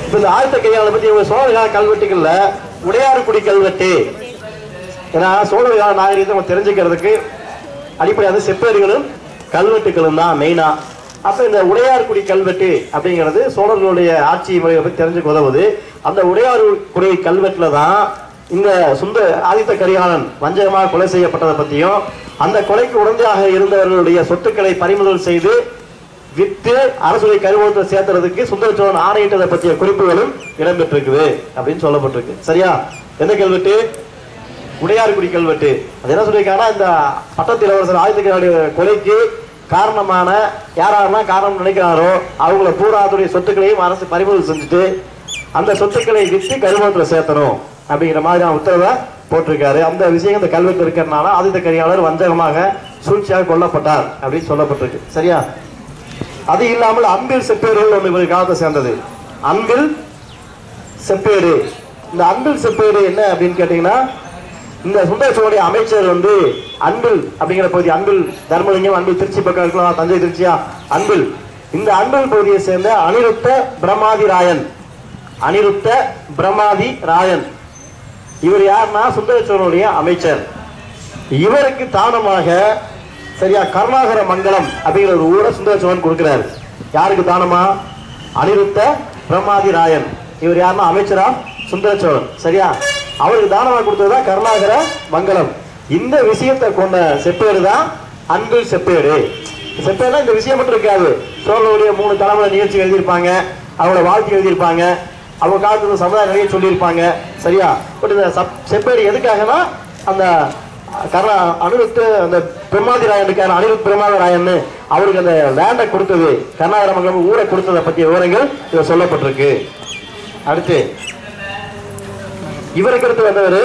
இப்ப இந்த ஆயத்த கையாளை பத்தி சோழகால கல்வெட்டுகள்ல உடையார்குடி கல்வெட்டு, ஏன்னா சோழகால நாகரிகத்தை நம்ம தெரிஞ்சுக்கிறதுக்கு அடிப்படையாக செப்பேடுகளும் கல்வெட்டுகளும் தான் மெயினா. அப்ப இந்த உடையார்குடி கல்வெட்டு அப்படிங்கிறது சோழர்களுடைய ஆட்சி முறையை பற்றி தெரிஞ்சுக்க உதவுது. அந்த உடையார்குடி கல்வெட்டுல தான் இந்த ஆதித்த கரிகாலன் வஞ்சகமாக கொலை செய்யப்பட்டதை பற்றியும் அந்த கொலைக்கு உடந்தையாக இருந்தவர்களுடைய சொத்துக்களை பறிமுதல் செய்து வித்து அரசுடைய கருவூலத்தில் சேர்த்துறதுக்கு சுந்தர சோழன் ஆணையிட்டதை பற்றிய குறிப்புகளும் இடம்பெற்றிருக்குது அப்படின்னு சொல்லப்பட்டிருக்கு. சரியா? எந்த கல்வெட்டு? உடையார்குடி கல்வெட்டு. அது என்ன சொல்லியிருக்காங்கன்னா, இந்த பட்டத்து இளவரசர் ஆதித்த கரிகாலனுடைய கொலைக்கு காரணமான யாரெல்லாம் காரணம் நினைக்கிறாரோ அவங்கள பூராத்துடைய சொத்துக்களையும் அரசு பறிமுதல் செஞ்சுட்டு அந்த சொத்துக்களை வித்து கருவூலத்தில் சேர்த்தணும் அப்படிங்கிற மாதிரியான உத்தரவை போட்டிருக்காரு. அந்த விஷயம் இந்த கல்வெட்டு இருக்கிறதுனால ஆதித்த கரிகாலர் வஞ்சகமாக சூழ்ச்சியாக கொல்லப்பட்டார் அப்படின்னு சொல்லப்பட்டிருக்கு. சரியா? அது இல்லாமல் அன்பில் செப்பேடுகள் ஒன்று இவரு காலத்தை சேர்ந்தது. அன்பில் செப்பேடு. இந்த அன்பில் செப்பேடு என்ன அப்படின்னு கேட்டீங்கன்னா, இந்த சுந்தர சோழனுடைய அமைச்சர் வந்து அன்பில் அப்படிங்கிற பகுதி, அன்பில் தர்மலிங்கம், அன்பில் திருச்சி பக்கம் இருக்கலாம், தஞ்சை திருச்சியா, அன்பில், இந்த அன்பில் பகுதியை சேர்ந்த அனிருத்த பிரமாதி ராயன். அனிருத்த பிரமாதி ராயன் இவர் யாருன்னா சுந்தர சோழனுடைய அமைச்சர். இவருக்கு தானமாக சரியா கருணாகர மங்கலம் அப்படிங்கிற ஒரு ஊரை சுந்தர சோழன் கொடுக்கிறார். யாருக்கு தானமா? அனிருத்த பிரமாதி ராயன். இவர் யாருன்னா அமைச்சரா சுந்தர சோழன். சரியா? அவருக்கு தானமாக கொடுத்ததுதான் கருணாகர மங்கலம். இந்த விஷயத்தை கொண்ட செப்பேடு தான் அன்பில் செப்பேடு. செப்பேடுனா இந்த விஷயம் மட்டும் இருக்காது. சோழனுடைய 3 தலைமுறை நிகழ்ச்சி எழுதியிருப்பாங்க, அவங்களோட வாழ்க்கை எழுதியிருப்பாங்க, அவங்க காலத்துல சமுதாய நிறைய சொல்லியிருப்பாங்க. சரியா? பட் இந்த செப்பேடு எதுக்காகனா, அந்த அனிருத்த அந்த பிரமாதி ராயன் இருக்காரு, அனிருத் பிரமாதி ராயன் அவருக்கு அந்த லேண்டை கொடுத்தது, கர்நாடக மங்கலம் ஊரை கொடுத்ததை பற்றிய விவரங்கள் இவர் சொல்லப்பட்டிருக்கு. அடுத்து இவருக்கு அடுத்து வந்தவர்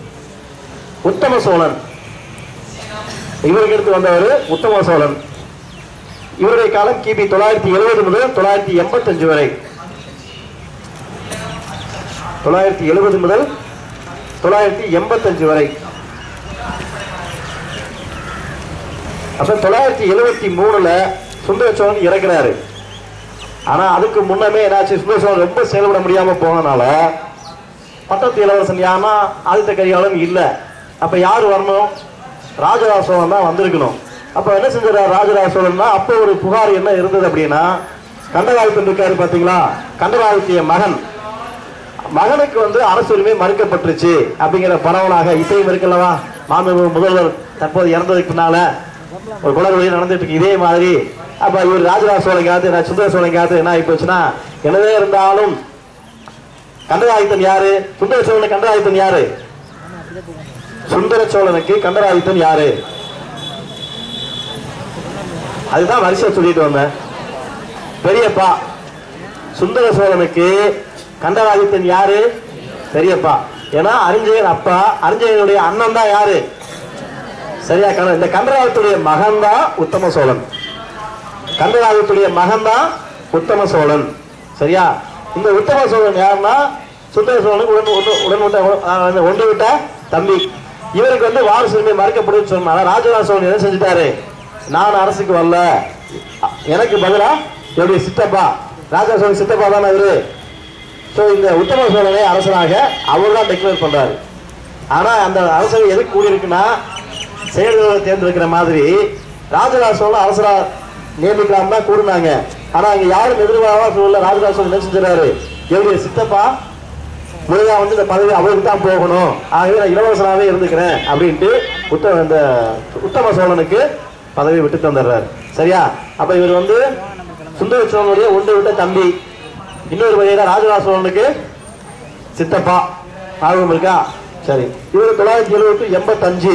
உத்தம சோழன். இவருக்கு அடுத்து வந்தவர் உத்தம சோழன். இவருடைய காலம் கிபி 970 முதல் 985 வரை. 970 முதல் 985 வரை. அப்ப 973ல சுந்தர சோழன் இறக்குறாரு. ஆனா அதுக்கு முன்னமே என்னாச்சு, சுந்தர சோழன் ரொம்ப செயல்பட முடியாம போனனால பட்டத்து இளவரசன் யாருன்னா ஆதித்த கரிகாலன் இல்ல. அப்ப யாரு வரணும்? ராஜராஜ சோழன் தான் வந்திருக்கணும். அப்ப என்ன செஞ்சாரு ராஜராஜ சோழன்? அப்ப ஒரு புகார் என்ன இருந்தது அப்படின்னா, கண்டராதித்தன் இருக்காரு பாத்தீங்களா, கண்டராதித்திய மகனுக்கு வந்து அரசு உரிமை மறுக்கப்பட்டுருச்சு அப்படிங்கிற பரவலாக இசையும் இருக்குல்லவா, மாண்புமிகு முதல்வர் தற்போது இறந்ததுக்கு பின்னால ஒரு குளறுபடி நடந்துட்டு இருக்கு. இதே மாதிரி அப்ப இவர் ராஜராஜ சோழன் காத்து சுந்தர சோழன் காத்து என்ன ஆகி போச்சுன்னா, என்னவே இருந்தாலும் கண்டராதித்தன் யாரு? சுந்தர சோழனுக்கு கண்டராதித்தன் யாரு? சுந்தர சோழனுக்கு கண்டராதித்தன் யாரு? அதுதான் வரிசை சொல்லிட்டு வந்தேன். பெரியப்பா. சுந்தர சோழனுக்கு கண்டராதித்தன் யாரு? பெரியப்பா. ஏன்னா அரிஞ்சயன் அப்பா, அரிஞ்சயனுடைய அண்ணன் தான் யாரு? சரியா? இந்த கண்டராதித்துடைய மகன் தான் உத்தம சோழன். கண்டராதித்துடைய மகன் தான் உத்தம சோழன். சரியா? இந்த உத்தம சோழன் யாருன்னா சுந்தர சோழனுக்கு ஒன்று விட்ட தம்பி. இவருக்கு வந்து வாரிசு உரிமை மறுக்கப்படுன்னு சொன்னால ராஜராஜ சோழன் என்ன செஞ்சுட்டாரு, நான் அரசுக்கு வரல, எனக்கு பதிலா என்னுடைய சித்தப்பா, ராஜராஜ சோழன் சித்தப்பா தானே இவரு. இந்த உத்தம சோழனை அரசனாக அவர் தான் டிக்ளேர் பண்றாரு. ஆனா அந்த அரசவை எதுக்கு கூடி இருக்குன்னா, செயல்களை தேர்ந்தெடுக்கிற மாதிரி ராஜராஜ சோழன் அரசரா நியமிக்கலாம் தான் கூடுனாங்க. ஆனா அங்க யாரும் எதிர்பாராத சூழல ராஜராஜ சோழன் என்ன செஞ்சாரு, என்னுடைய சித்தப்பா முறையா வந்து இந்த பதவி அவருக்கு தான் போகணும், ஆகவே நான் இளவரசனாவே இருந்துக்கிறேன் அப்படின்ட்டு இந்த உத்தம சோழனுக்கு பதவி விட்டு தந்துடுறாரு. சரியா? அப்ப இவர் வந்து சுந்தர சோழனுடைய ஒன்று விட்ட தம்பி. இன்னொரு வகையில ராஜராஜ சோழனுக்கு சித்தப்பா. ஆர்வம் இருக்கா? சரி. இவர் 985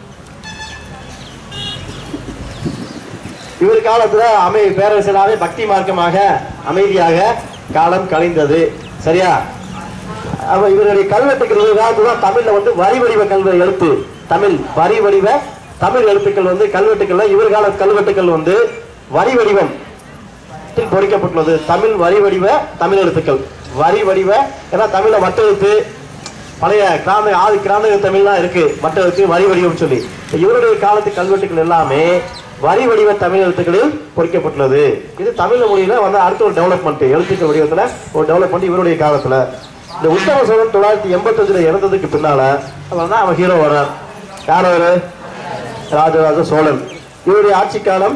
இவர் காலத்துல பேரரசனாவே பக்தி மார்க்கமாக அமைதியாக காலம் கழிந்தது. சரியா? அப்ப இவருடைய கல்வெட்டுக்கள் தான் தமிழ்ல வந்து வரி வடிவ எழுத்து, தமிழ் வரி வடிவ தமிழ் எழுத்துக்கள் வந்து கல்வெட்டுக்கள்ல இவர் கால கல்வெட்டுக்கள் வந்து வரி வடிவம் பொறிக்கப்பட்டுள்ளது. தமிழ் வரி வடிவ தமிழ் எழுத்துக்கள், வரி வடிவ. ஏன்னா தமிழ்ல வட்டெழுத்து பழைய ஆதி கிராந்த தமிழ்லாம் இருக்கு, வட்டெழுத்து வரி வடிவம் சொல்லி. இவருடைய காலத்து கல்வெட்டுக்கள் எல்லாமே வரி வடிவ தமிழ் எழுத்துக்களில் பொறிக்கப்பட்டுள்ளது. இது தமிழ் மொழியில வந்து அடுத்த ஒரு டெவலப்மெண்ட், எழுத்துக்கள் வடிவத்துல ஒரு டெவலப்மெண்ட் இவருடைய காலத்துல. இந்த உத்தம சோழன் 985 இறந்ததுக்கு பின்னால அவன் ஹீரோ வர்றார். யார் அவரு? ராஜராஜ சோழன். இவருடைய ஆட்சி காலம்,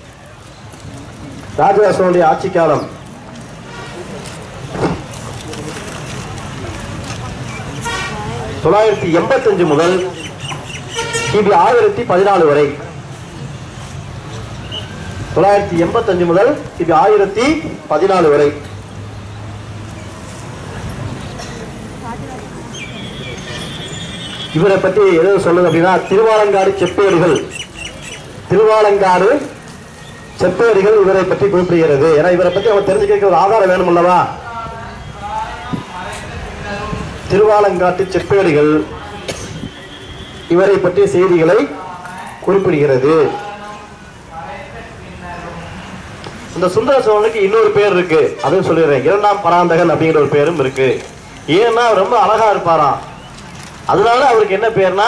ராஜராஜ சோழனுடைய ஆட்சி காலம் 985 முதல் கிபி 1014 வரை. 985 முதல் கிபி 1014 வரை. இவரை பற்றி எது சொல்லுது அப்படின்னா, திருவாலங்காடு செப்பேடுகள், திருவாலங்காடு செப்பேடுகள் இவரை பற்றி குறிப்பிடுகிறது. ஏன்னா இவரை பற்றி அவர் தெரிஞ்சுக்க ஒரு ஆதாரம் வேணும் அல்லவா? திருவாலங்காட்டு செப்பேடுகள் இவரை பற்றிய செய்திகளை குறிப்பிடுகிறது. இந்த சுந்தர சோழனுக்கு இன்னொரு பேர் இருக்கு, அதுவும் சொல்லிடுறேன். 2ஆம் பராந்தகன் அப்படிங்கிற ஒரு பேரும் இருக்கு. ஏன்னா ரொம்ப அழகா இருப்பாராம், அதனால அவருக்கு என்ன பேர்னா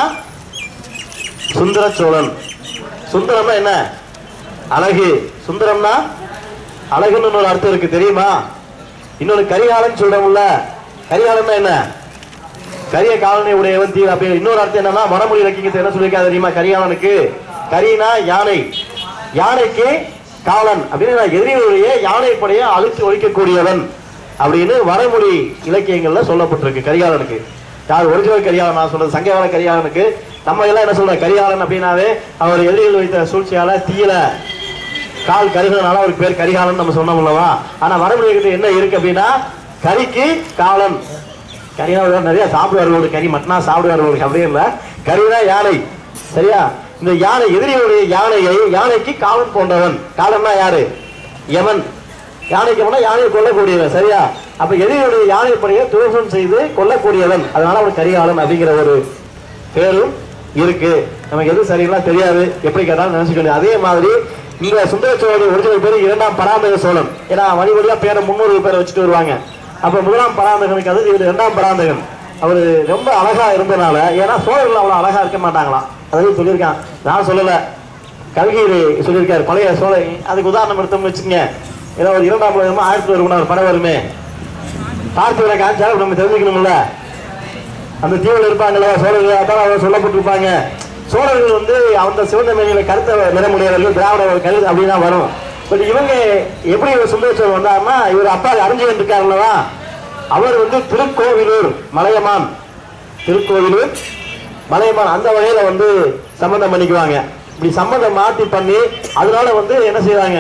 சுந்தர சோழன். சுந்தரம்னா என்ன? அழகு. சுந்தரம்னா அழகுன்னு ஒரு அர்த்தம் இருக்கு, தெரியுமா? இன்னொரு கரிகாலன் சொல்றோம்ல, கரிகாலன்னா என்ன? கரிய காலனை உடையவன் தீ. அப்படி இன்னொரு அர்த்தம் என்னன்னா, வடமொழி இலக்கியத்தை என்ன சொல்லியிருக்காது தெரியுமா? கரிகாலனுக்கு கரினா யானை, யானைக்கு காவலன் அப்படின்னு எதிரிகளுடைய யானை படையை அழித்து ஒழிக்கக்கூடியவன் அப்படின்னு வடமொழி இலக்கியங்கள்ல சொல்லப்பட்டிருக்கு கரிகாலனுக்கு. யார் ஒரிஜினல் கரிகாலன் நான் சொல்றது, சங்ககால கரிகாலனுக்கு. நம்ம எல்லாம் என்ன சொல்ற, கரிகாலன் அப்படின்னாவே அவர் எதிரிகள் வைத்த சூழ்ச்சியால தீயில கால் கருகிறனால அவருக்கு பேர் கரிகாலன் நம்ம சொன்னோம் அல்லவா? ஆனா வடமொழி இலக்கியத்தில் என்ன இருக்கு அப்படின்னா, கரிக்கு காவலன். கரினா நிறைய சாப்பிடுவார்கள், கறி மட்டனா சாப்பிடுவார்கள், அப்படியே இல்ல. கரினா யானை, சரியா? இந்த யானை எதிரியுடைய யானையை, யானைக்கு காவலன் போன்றவன். காலன்னா யாரு? யமன். யானைக்கு போனா யானையை கொல்லக்கூடியவன், சரியா? அப்ப எதிரியுடைய யானை படையை துரோகம் செய்து கொல்லக்கூடியவன், அதனால அவர் கரிகாலன் அப்படிங்கிற ஒரு பேரும் இருக்கு. நமக்கு எது சரிங்களா தெரியாது, எப்படி கேட்டாலும் நினைச்சுக்கணும். அதே மாதிரி இந்த சுந்தர சோழனுடைய ஒரிஜினல் பேரு 2ஆம் பராந்தக சோழன். ஏன்னா வழி வழியா பேரை 300 பேரை வச்சுட்டு வருவாங்க. அப்ப 1ஆம் பராந்தகனுக்கு அது இவர் 2ஆம் பராந்தகன். அவரு ரொம்ப அழகா இருந்தனால, ஏன்னா சோழர்கள் அவ்வளவு அழகா இருக்க மாட்டாங்களாம், அதையும் சொல்லியிருக்கான். நான் சொல்லல, கல்கியிலே சொல்லியிருக்காரு பழைய சோழ. அதுக்கு உதாரணம் எடுத்தோம்னு வச்சுக்கோங்க, ஏதோ ஒரு 2ஆம் பராந்தகமா 1001 படம் வருமே, பார்த்து காமிச்சா நம்ம தெரிஞ்சுக்கணும்ல. அந்த தீவில் இருப்பாங்களே சோழர்கள், அதான் அவர் சொல்லப்பட்டிருப்பாங்க. சோழர்கள் வந்து அந்த சிவந்த மேனியில கருத்த நிறமுடையவர்கள், திராவிட கருத்து அப்படின்னா வரும். பட் இவங்க எப்படி சுந்தர சோழன் வந்தாருன்னா, இவர் அப்பா அறிஞர் இருக்காருல்லவா, அவர் வந்து திருக்கோவிலூர் மலையமான், திருக்கோவிலூர் மலையமான் அந்த வகையில வந்து சம்பந்தம் பண்ணிக்குவாங்க. இப்படி சம்பந்தம் மாற்றி பண்ணி அதனால வந்து என்ன செய்வாங்க,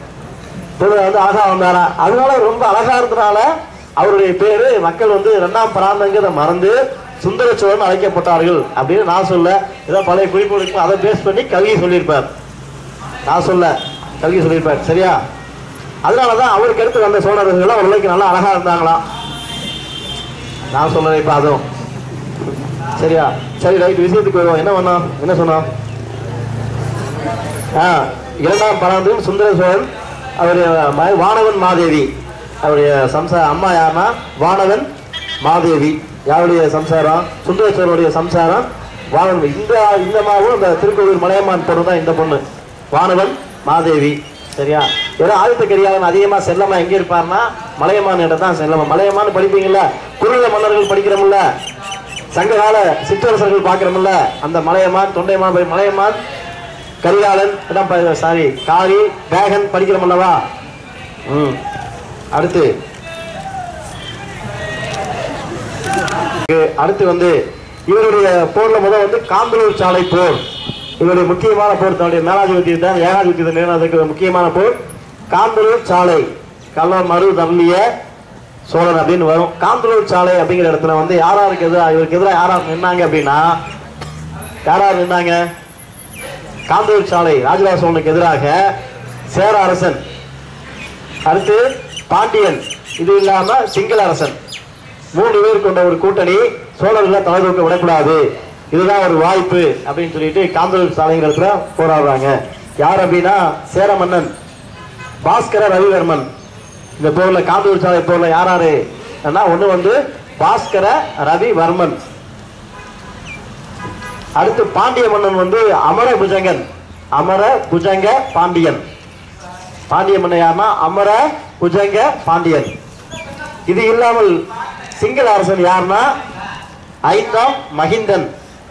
வந்து அழகா வந்தாரா. அதனால ரொம்ப அழகா இருந்தனால அவருடைய பேரு மக்கள் வந்து 2ஆம் பராந்தகத்தை மறந்து சுந்தர சோழன் அழைக்கப்பட்டார்கள் அப்படின்னு நான் சொல்ல. ஏதோ பழைய குறிப்பு அதை பேஸ் பண்ணி கல்கி சொல்லியிருப்பார், நான் சொல்ல கல்கி சொல்லியிருப்பார், சரியா? அதனாலதான் அவருக்கு அடுத்து வந்த சோழர்கள் அவர்களுக்கு நல்லா அழகா இருந்தாங்களாம், நான் சொல்றேன் இப்ப அதுவும், சரியா? சரி, ரைட், விஷயத்துக்கு வருவோம். என்ன பண்ணோம், என்ன சொன்னோம்? 2ஆம் பராந்தகன் சுந்தர சோழன், அவருடைய வானவன் மாதேவி, அவருடைய அம்மா யாருன்னா வானவன் மாதேவி. யாருடைய சம்சாரம்? சுந்தர சோழனுடைய சம்சாரம் வானவன். இந்த மாவும் அந்த திருக்கோவில் மலையமான் பொண்ணு தான் இந்த பொண்ணு, வானவன் மாதேவி, சரியா? ஏன்னா ஆதித்த கரிகாலன் அதிகமா செல்லமா எங்க இருப்பார்னா மலையமான் இடம் தான் செல்லமா. மலையமான் படிப்பீங்கல்ல, குறுநில மன்னர்கள் படிக்கிறோம்ல, சங்ககால சிற்றரசர்கள் பார்க்கிறோம்ல, அந்த மலையமான் தொண்டைமான் மலையமான் கரிகாலன் சாரி காரி வேகன் படிக்கிறோம்லவா. அடுத்து வந்து இவருடைய போர்ல முதல் வந்து காந்தலூர் சாலை போர், இவருடைய முக்கியமான போர். தன்னுடைய மேலாதிபத்திய ஏகாதிபத்தியத்தை நிறுவனத்துக்கு முக்கியமான போர் காந்தலூர் சாலை. கள்ள மறு தள்ளிய சோழன் அப்படின்னு வரும். காந்தலூர் சாலை அப்படிங்கிற இடத்துல வந்து யாராருக்கு எதிராக, இவருக்கு எதிராக யாரார் நின்னாங்க அப்படின்னா, யாரார் நின்னாங்க? காந்தலூர் சாலை ராஜராஜ சோழனுக்கு எதிராக சேர அரசன், அடுத்து பாண்டியன், இது இல்லாம சிங்கள அரசன், 3 பேர் கொண்ட ஒரு கூட்டணி சோழர்களை தலைதூக்க விடக்கூடாது, இதுதான் ஒரு வாய்ப்பு அப்படின்னு சொல்லிட்டு காந்தலூர் சாலைங்கிற இடத்துல போராடுறாங்க. யார் அப்படின்னா சேர மன்னன் பாஸ்கர ரவிவர்மன். இந்த போர்ல காந்தலூர் சாலை போர்ல யாராரு ஒண்ணு வந்து பாஸ்கர ரவிவர்மன். அடுத்து பாண்டிய மன்னன் வந்து அமர புஜங்கன். அமர புஜங்க பாண்டியன். பாண்டிய மன்னன் யாருன்னா அமர புஜங்க பாண்டியன். இது இல்லாமல் சிங்கள அரசன் யாருன்னா 5ஆம் மகிந்தன்.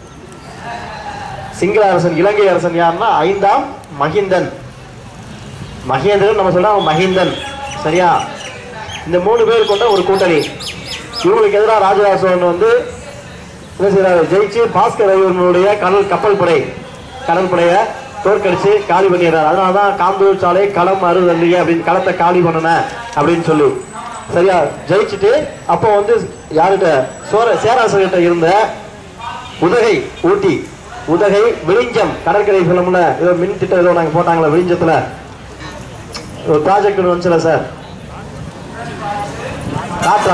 சிங்கள அரசன் இலங்கை அரசன் யாருன்னா 5ஆம் மகிந்தன். மகேந்திரன் நம்ம சொல்றோம், மகிந்தன். சரியா? இந்த 3 பேர் கொண்ட ஒரு கூட்டணி. இவங்களுக்கு எதிராக ராஜராஜ சோழன் வந்து ஜெயிச்சு பாஸ்கர் ரவிவர்மனுடைய கடல் படையை தோற்கடிச்சு காலி பண்ணிடுறாரு. அதனாலதான் காந்தூர் சாலை களம் அறுதல்லையே அப்படின்னு களத்தை காலி பண்ணன அப்படின்னு சொல்லி சரியா ஜெயிச்சுட்டு அப்போ வந்து யாருகிட்ட சேராசர்கிட்ட இருந்த உதகை விழிஞ்சம் கடற்கரை சொல்லமுல ஏதோ மின் திட்டம் ஏதோ நாங்க போட்டாங்களா விழிஞ்சத்துல ஒரு ப்ராஜெக்ட் வந்துச்சுல சார், காற்றா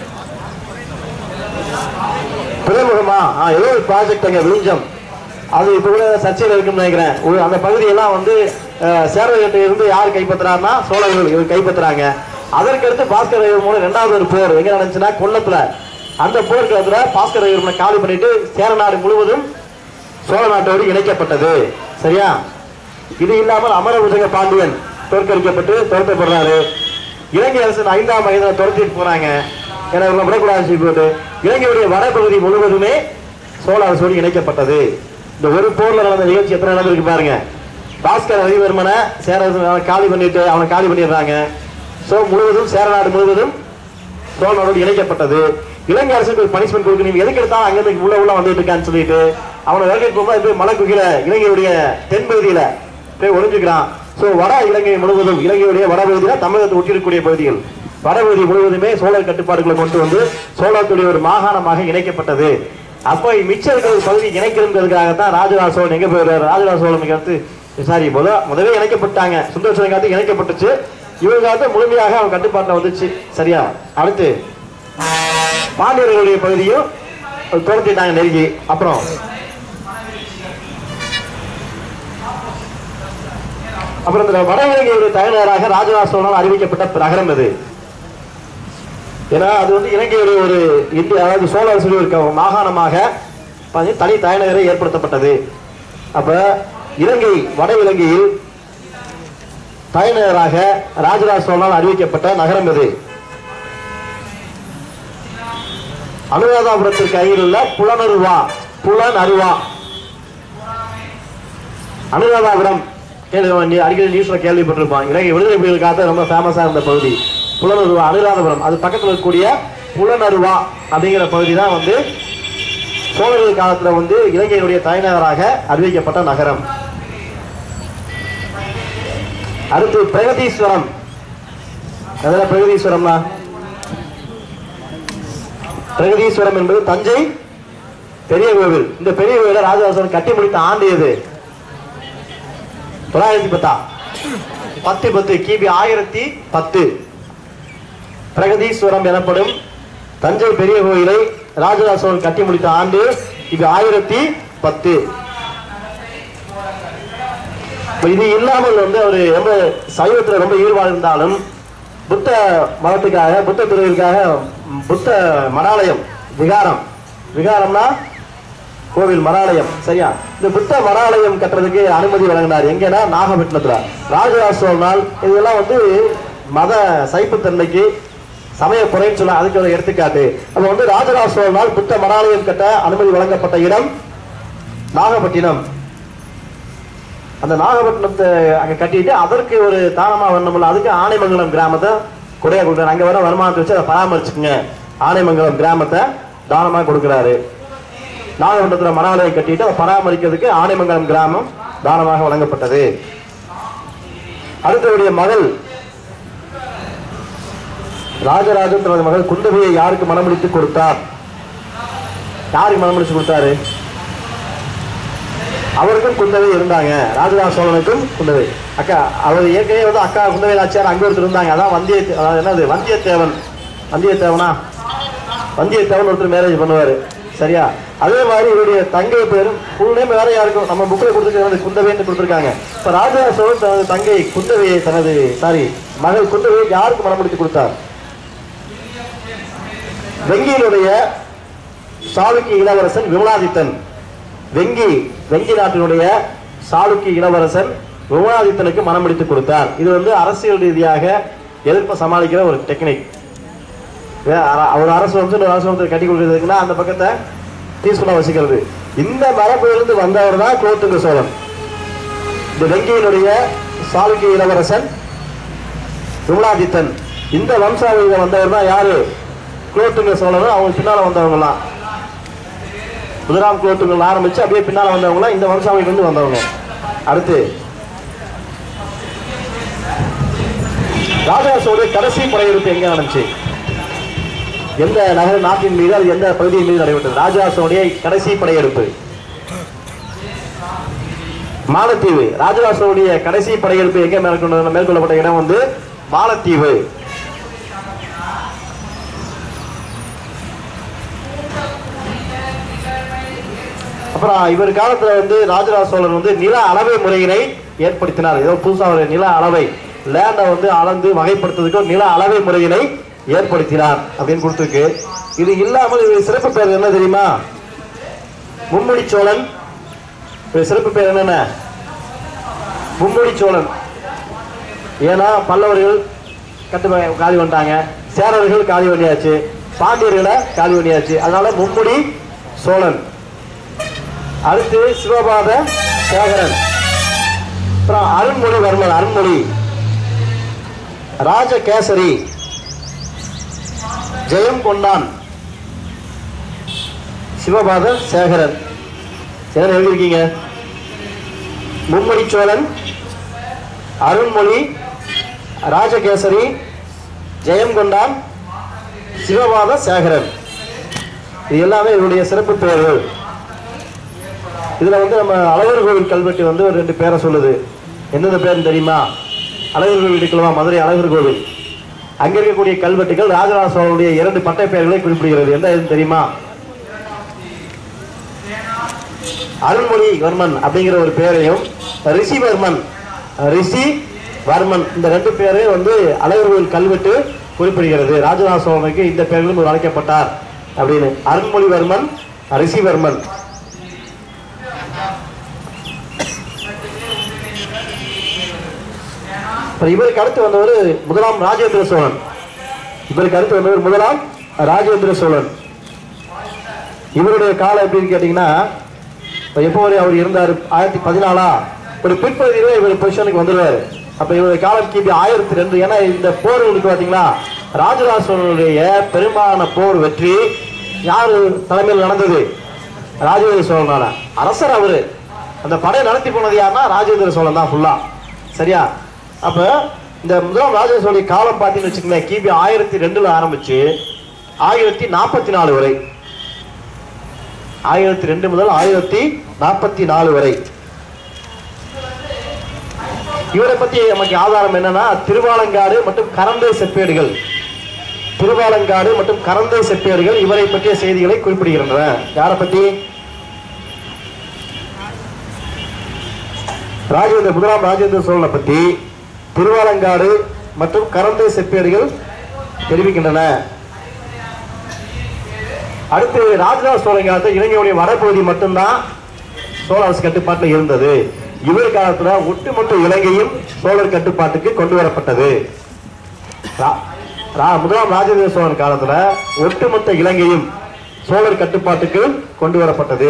துறைமுகமா ஏதோ ஒரு ப்ராஜெக்ட் அங்க விழிஞ்சம், அது இப்ப கூட சர்ச்சையில் இருக்குன்னு நினைக்கிறேன். அந்த பகுதியெல்லாம் வந்து சேரர்கிட்ட இருந்து யார் கைப்பற்றுறாருன்னா சோழர்கள் கைப்பற்றுறாங்க. அதற்கடுத்து பாஸ்கர் ரவிவர்மன் 2வது ஒரு போர் எங்க நடந்துச்சுன்னா கொல்லத்துல. அந்த போர்க்களத்துல பாஸ்கர் ரவிவர்மனை காலி பண்ணிட்டு சேர நாடு முழுவதும் சோழ நாட்டோடு இணைக்கப்பட்டது. சரியா? இது இல்லாமல் அமரபுஜங்க பாண்டியன் தோற்கடிக்கப்பட்டு துரத்தப்படுறாரு. இலங்கை அரசு 5ஆம் மகிந்தனை துரத்திட்டு போறாங்க. ஏன்னா விடக்கூடாது போட்டு இலங்கையுடைய வடபகுதி முழுவதுமே சோழ அரசோடு இணைக்கப்பட்டது. இந்த ஒரு போர்ல நடந்த நிகழ்ச்சி எத்தனை நடந்திருக்கு பாருங்க. பாஸ்கர் ரவிவர்மனை சேர காலி பண்ணிட்டு அவனை காலி பண்ணிடுறாங்க. முழுவதும் சேர நாடு முழுவதும் சோழ நாடோடு இணைக்கப்பட்டது. இலங்கை அரசுக்கு ஒரு பனிஷ்மெண்ட் கொடுக்க, நீங்க எதுக்கு எடுத்தாலும் அங்கிருந்து உள்ள வந்துட்டு இருக்கான்னு சொல்லிட்டு அவனை வேலைக்கு போகும்போது மலை குகையில இலங்கையுடைய தென்பகுதியில போய் ஒளிஞ்சுக்கிறான். வட இலங்கை முழுவதும் இலங்கையுடைய வடபகுதியில தமிழகத்தை ஒட்டியிருக்கக்கூடிய பகுதிகள் வடபகுதி முழுவதுமே சோழர் கட்டுப்பாடுகளை கொண்டு வந்து சோழத்துடைய ஒரு மாகாணமாக இணைக்கப்பட்டது. அப்ப மிச்ச இருக்கிற பகுதி இணைக்கிறதுக்காகத்தான் ராஜராஜ சோழன் எங்க போயிடுறாரு. ராஜராஜ சோழன் காலத்து முதவே இணைக்கப்பட்டாங்க. சுந்தர சோழன் காலத்து இணைக்கப்பட்டுச்சு. இவங்க காலத்து முழுமையாக அவன் கட்டுப்பாட்டில் வந்துச்சு. சரியா? அடுத்து பாண்டியர்களுடைய பகுதியும் துரத்திட்டாங்க நெருங்கி. அப்புறம் இந்த வட இலங்கையுடைய தலைநகராக ராஜராஜ சோழனால் அறிவிக்கப்பட்ட நகரம் இது. ஏன்னா அது வந்து இலங்கையுடைய ஒரு இந்திய அதாவது சோழ அரசுடைய ஒரு மாகாணமாக தனி தலைநகரை ஏற்படுத்தப்பட்டது. அப்ப இலங்கை வட இலங்கையில் தலைநகராக ராஜராஜ சோழனால் அறிவிக்கப்பட்ட நகரம் இது. அனுராதாபுரத்திற்கு அருகில் உள்ள புலனருவா அனுராதாபுரம் அடிக்கடி நியூஸ்ல கேள்விப்பட்டிருப்பான். இலங்கை விடுதலை புலிகளுக்காக ரொம்ப ஃபேமஸா இருந்த பகுதி புலனருவா அனுராதபுரம். அது பக்கத்தில் இருக்கக்கூடிய புலனருவா அப்படிங்கிற பகுதி தான் வந்து சோழர்கள் காலத்துல வந்து இலங்கையினுடைய தலைநகராக அறிவிக்கப்பட்ட நகரம். அடுத்து பிரகதீஸ்வரம். பிரகதீஸ்வரம் என்பது தஞ்சை பெரிய கோவில். இந்த பெரிய கோவில ராஜராஜன் கட்டி முடித்த ஆண்டு எது? 910 கிபி 1010. பிரகதீஸ்வரம் எனப்படும் தஞ்சை பெரிய கோயிலை ராஜராஜ சோழன் கட்டி முடித்த ஆண்டு கிபி 1010. இது இல்லாமல் வந்து அவர் ரொம்ப சைவத்தில் ரொம்ப ஈடுபாடு இருந்தாலும் புத்த மதத்துக்காக புத்த துறவிற்காக புத்த மடாலயம் விகாரம்னா கோவில் மடாலயம். சரியா? இந்த புத்த மடாலயம் கட்டுறதுக்கு அனுமதி வழங்கினார். எங்கன்னா நாகப்பட்டினத்துல. ராஜராஜ சோழனால் இதெல்லாம் வந்து மத சைப்புத்தன்மைக்கு சமய குறைன்னு சொல்ல அதுக்கு ஒரு எடுத்துக்காட்டு. அப்ப வந்து ராஜராஜ சோழனால் புத்த மடாலயம் கட்ட அனுமதி வழங்கப்பட்ட இடம் நாகப்பட்டினம். அந்த நாகப்பட்டினத்தை அங்க கட்டிட்டு அதற்கு ஒரு தானமா வரணும்ல, அதுக்கு ஆனைமங்கலம் கிராமத்தை கொடையா கொடுக்குறாரு. அங்க வர வருமானத்தை வச்சு அதை பராமரிச்சுக்குங்க. ஆனைமங்கலம் கிராமத்தை தானமா கொடுக்கிறாரு. நாகப்பட்டினத்துல மணாலயம் கட்டிட்டு அதை பராமரிக்கிறதுக்கு ஆனைமங்கலம் கிராமம் தானமாக வழங்கப்பட்டது. அடுத்தவருடைய மகள் ராஜராஜன் தனது மகள் குந்தவையை யாருக்கு மனமுடித்து கொடுத்தார்? யாருக்கு மனமுடிச்சு கொடுத்தாரு? அவருக்கும் குந்தவை இருந்தாங்க. ராஜராஜ சோழனுக்கும் குந்தவை அக்கா. அவர் ஏற்கனவே வந்து அக்கா குந்தவை நாச்சியார் அங்க ஒருத்தர் இருந்தாங்க. அதான் வந்தியத்தேவன் ஒருத்தர் மேரேஜ் பண்ணுவாரு. சரியா? அதே மாதிரி இவருடைய தங்கை பேரும் ஃபுல் நேம் வேறையா இருக்கும். நம்ம புக்கில் கொடுத்துருக்காங்க குந்தவைன்னு கொடுத்துருக்காங்க. இப்ப ராஜராஜ சோழன் தனது தங்கை குந்தவையை மகள் குந்தவையை யாருக்கு மனமுடித்து கொடுத்தார்? வெங்கியினுடைய சாளுக்கிய இளவரசன் விமலாதித்தன். வெங்கி நாட்டினுடைய சாளுக்கிய இளவரசன் விமலாதித்தனுக்கு மனம் முடித்து கொடுத்தார். இது வந்து அரசியல் ரீதியாக எதிர்ப்பை சமாளிக்கிற ஒரு டெக்னிக். ஒரு அரசு வந்து ஒரு அரசு வந்து கட்டி கொடுக்குறதுக்குன்னா அந்த பக்கத்தை பீஸ்ஃபுல்லா வச்சுக்கிறது. இந்த மரபிலிருந்து வந்தவர் தான் குலோத்துங்க சோழன். இந்த வெங்கியினுடைய சாளுக்கிய இளவரசன் விமலாதித்தன், இந்த வம்சாவளியில வந்தவர் தான் யாரு? குலோத்துங்க சோழன். அவங்க பின்னால வந்தவங்கலாம் முதலாம் குலோத்துங்க ஆரம்பிச்சு அப்படியே பின்னால வந்தவங்களாம் இந்த வம்சாவளியில இருந்து வந்தவங்க. அடுத்து ராஜராஜ கடைசி படையெடுப்பு எங்க நடந்துச்சு? எந்த நகர நாட்டின் மீது அது எந்த பகுதியின் மீது நடைபெற்றது? ராஜராஜனுடைய கடைசி படையெடுப்பு மாலத்தீவு. ராஜராஜனுடைய கடைசி படையெடுப்பு எங்க மேற்கொள்ளப்பட்ட இடம் வந்து மாலத்தீவு. அப்புறம் இவர் காலத்துல வந்து ராஜராஜ சோழன் வந்து நில அளவை முறையினை ஏற்படுத்தினார். ஏதோ புதுசா ஒரு நில அளவை லேண்டை வந்து அளந்து வகைப்படுத்துறதுக்கு நில அளவை முறையினை ஏற்படுத்தினார் அப்படின்னு கொடுத்துருக்கு. இது இல்லாமல் இவர் சிறப்பு பேர் என்ன தெரியுமா? மும்முடி சோழன். சிறப்பு பேர் என்னென்ன? மும்முடி சோழன். ஏன்னா பல்லவர்கள் காலி வந்துட்டாங்க, சேரர்கள் காலி பண்ணியாச்சு, பாண்டியர்களை காலி பண்ணியாச்சு, அதனால மும்முடி சோழன். அடுத்து சிவபாத சேகரன், அப்புறம் அருண்மொழிவர்மன் அருண்மொழி, ராஜகேசரி, ஜெயம் கொண்டான், சிவபாத சேகரன். என்ன எழுதியிருக்கீங்க? மும்முடி சோழன், அருண்மொழி, ராஜகேசரி, ஜெயம் கொண்டான், சிவபாத சேகரன். இது எல்லாமே இவருடைய சிறப்பு பெயர்கள். இதுல வந்து நம்ம அழகர் கோவில் கல்வெட்டு வந்து ஒரு 2 பேரை சொல்லுது. எந்தெந்த பேர் தெரியுமா? அழகர் கோவில் இருக்குல்லவா, மதுரை அழகர் கோவில், அங்க இருக்கக்கூடிய கல்வெட்டுகள் ராஜராஜ சோழனுடைய 2 பட்டை பெயர்களை குறிப்பிடுகிறது. எந்த இது தெரியுமா? அருண்மொழிவர்மன் அப்படிங்கிற ஒரு பெயரையும் ரிஷிவர்மன் இந்த 2 பேரையும் வந்து அழகர் கோவில் கல்வெட்டு குறிப்பிடுகிறது. ராஜராஜ சோழனுக்கு இந்த பெயர்களும் அழைக்கப்பட்டார் அப்படின்னு. அருண்மொழிவர்மன், ரிஷிவர்மன். இவருக்கு அடுத்து வந்தவர் முதலாம் ராஜேந்திர சோழன். இவருக்கு அடுத்து வந்தவர் முதலாம் ராஜேந்திர சோழன். இவருடைய காலம் எப்படின்னு கேட்டீங்கன்னா, எப்போ வரை அவர் இருந்தார்? 1014 ஒரு பிற்பகுதியில இவர் பொசிஷனுக்கு வந்துடுவாரு. அப்ப இவருடைய காலம் கிபி 1002. ஏன்னா இந்த போர்களுக்கு பாத்தீங்கன்னா ராஜராஜ சோழனுடைய பெரும்பாலான போர் வெற்றி யாரு தலைமையில் நடந்தது? ராஜேந்திர சோழனால. அரசர் அவரு. அந்த படையை நடத்தி போனது யாருன்னா ராஜேந்திர சோழன் தான் ஃபுல்லா. சரியா? அப்ப இந்த முதலாம் ராஜேந்திர சோழனுடைய காலம் பார்த்தீங்கன்னு வச்சுக்கோங்களேன், கிபி 1002 ஆரம்பிச்சு 1044 வரை, 1002 முதல் 1044 வரை. இவரை பத்தி நமக்கு ஆதாரம் என்னன்னா திருவாலங்காடு மற்றும் கரந்தை செப்பேடுகள். திருவாலங்காடு மற்றும் கரந்தை செப்பேடுகள் இவரை பற்றிய செய்திகளை குறிப்பிடுகின்றன. யாரை பத்தி? முதலாம் ராஜேந்திர சோழனை பத்தி திருவாலங்காடு மற்றும் கரந்தை செப்பேடுகள் தெரிவிக்கின்றன. அடுத்து ராஜராஜ சோழன் காலத்தில் இலங்கையுடைய வடபகுதி மட்டும்தான் சோழ அரசு கட்டுப்பாட்டில் இருந்தது. இவர் காலத்துல ஒட்டுமொத்த இலங்கையும் சோழர் கட்டுப்பாட்டுக்கு கொண்டு வரப்பட்டது. முதலாம் ராஜேந்திர சோழன் காலத்துல ஒட்டுமொத்த இலங்கையும் சோழர் கட்டுப்பாட்டுக்கு கொண்டு வரப்பட்டது.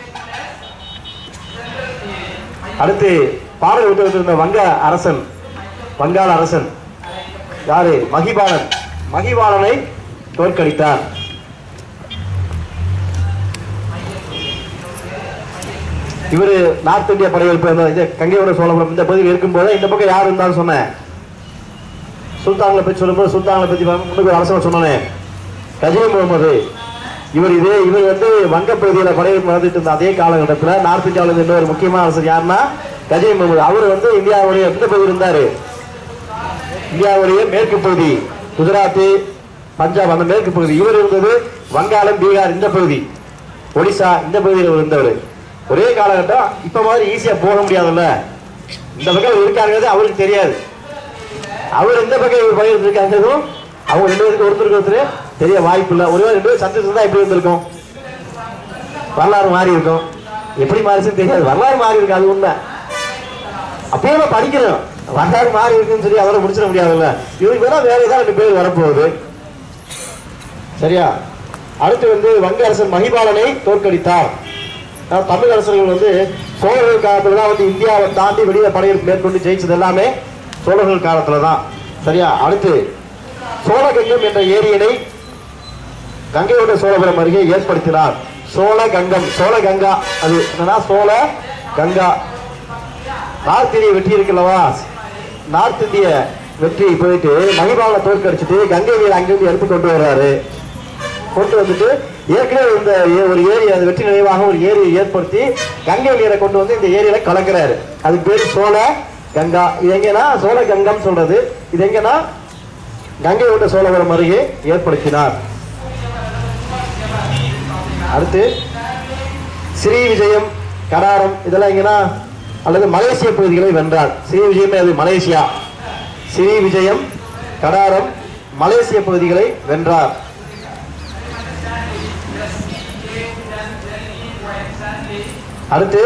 அடுத்து பாடல் விட்டு வங்காள அரசன் யாரு? மகிபாலனை தோற்கடித்தார். இவரு நார்த் இந்தியா படையெடுப்பு கங்கையோட சோழபுரம் இந்த பகுதியில் இருக்கும்போது இந்த பக்கம் யார் இருந்தாலும் சொன்னேன், சுல்தான்களை பற்றி சொல்லும்போது சுல்தான்களை பற்றி முன்னுக்கு அரசன் சொன்னேன், கஜினி முகமது. இவர் வந்து வங்க பகுதியில் படையெடுப்பு நடந்துட்டு இருந்த அதே காலகட்டத்தில் நார்த் இந்தியாவில் இன்னொரு முக்கியமான அரசர் யாருன்னா கஜினி முகமது. அவர் வந்து இந்தியாவுடைய எந்த பகுதி இருந்தாரு? இந்தியாவுடைய மேற்கு பகுதி, குஜராத், பஞ்சாப் அந்த மேற்கு பகுதி. இவர் இருந்தது வங்காளம், பீகார் இந்த பகுதி, ஒடிசா இந்த பகுதியில் இருந்தவர். ஒரே காலகட்டம். இப்ப மாதிரி ஈஸியா போக முடியாதுல்ல, இந்த பக்கம் இருக்காங்கிறது அவருக்கு தெரியாது. அவர் இந்த பக்கம் பயிர் இருக்காங்கிறதும் அவங்க 2 பேருக்கு ஒருத்தருக்கு தெரிய வாய்ப்பு இல்லை. ஒருவேளை 2 பேரும் சந்திச்சு தான் எப்படி இருந்திருக்கும்? வரலாறு மாறி இருக்கும். எப்படி மாறிச்சுன்னு தெரியாது. வரலாறு மாறி இருக்கு, அது உண்மை. அப்பயே நம்ம படிக்கணும். வரலாறு மாறி இருக்குன்னு சொல்லி அதோட முடிச்சிட முடியாதுல்ல. இவருக்கு வேணா வேற ஏதாவது 2 பேர் வரப்போகுது. சரியா? அடுத்து வந்து வங்க அரசர் மகிபாலனை தோற்கடித்தார். தமிழ் அரசர்கள் வந்து சோழர்கள் காலத்துல தான் வந்து இந்தியாவை தாண்டி வெளியில படையெடுப்பு மேற்கொண்டு ஜெயிச்சது எல்லாமே சோழர்கள் காலத்துல தான். சரியா? அடுத்து சோழகங்கம் என்ற ஏரியினை கங்கையோட சோழபுரம் அருகே ஏற்படுத்தினார். சோழகங்கம், சோழகங்கா, அது என்னன்னா சோழ கங்கா. நார்த் இந்திய வெற்றி இருக்குல்லவா, நார்த் இந்திய வெற்றி போயிட்டு மகிபாலனை தோற்கடிச்சிட்டு கங்கை நீர் அங்கிருந்து எடுத்து கொண்டு வர்றாரு. கொண்டு வந்துட்டு ஏற்கனவே இந்த ஒரு ஏரி, அது வெற்றி நினைவாக ஒரு ஏரியை ஏற்படுத்தி கங்கை நீரை கொண்டு வந்து இந்த ஏரியில கலக்கிறாரு. அதுக்கு பேரு சோழ கங்கா. இது எங்கன்னா சோழ கங்கம் சொல்றது. இது எங்கன்னா கங்கை கொண்ட சோழபுரம் அருகே ஏற்படுத்தினார். அடுத்து ஸ்ரீ விஜயம், கடாரம் இதெல்லாம் எங்கன்னா அல்லது மலேசிய பகுதிகளை வென்றார். ஸ்ரீ விஜயம் அது மலேசியா. ஸ்ரீ விஜயம், கடாரம், மலேசிய பகுதிகளை வென்றார். அடுத்து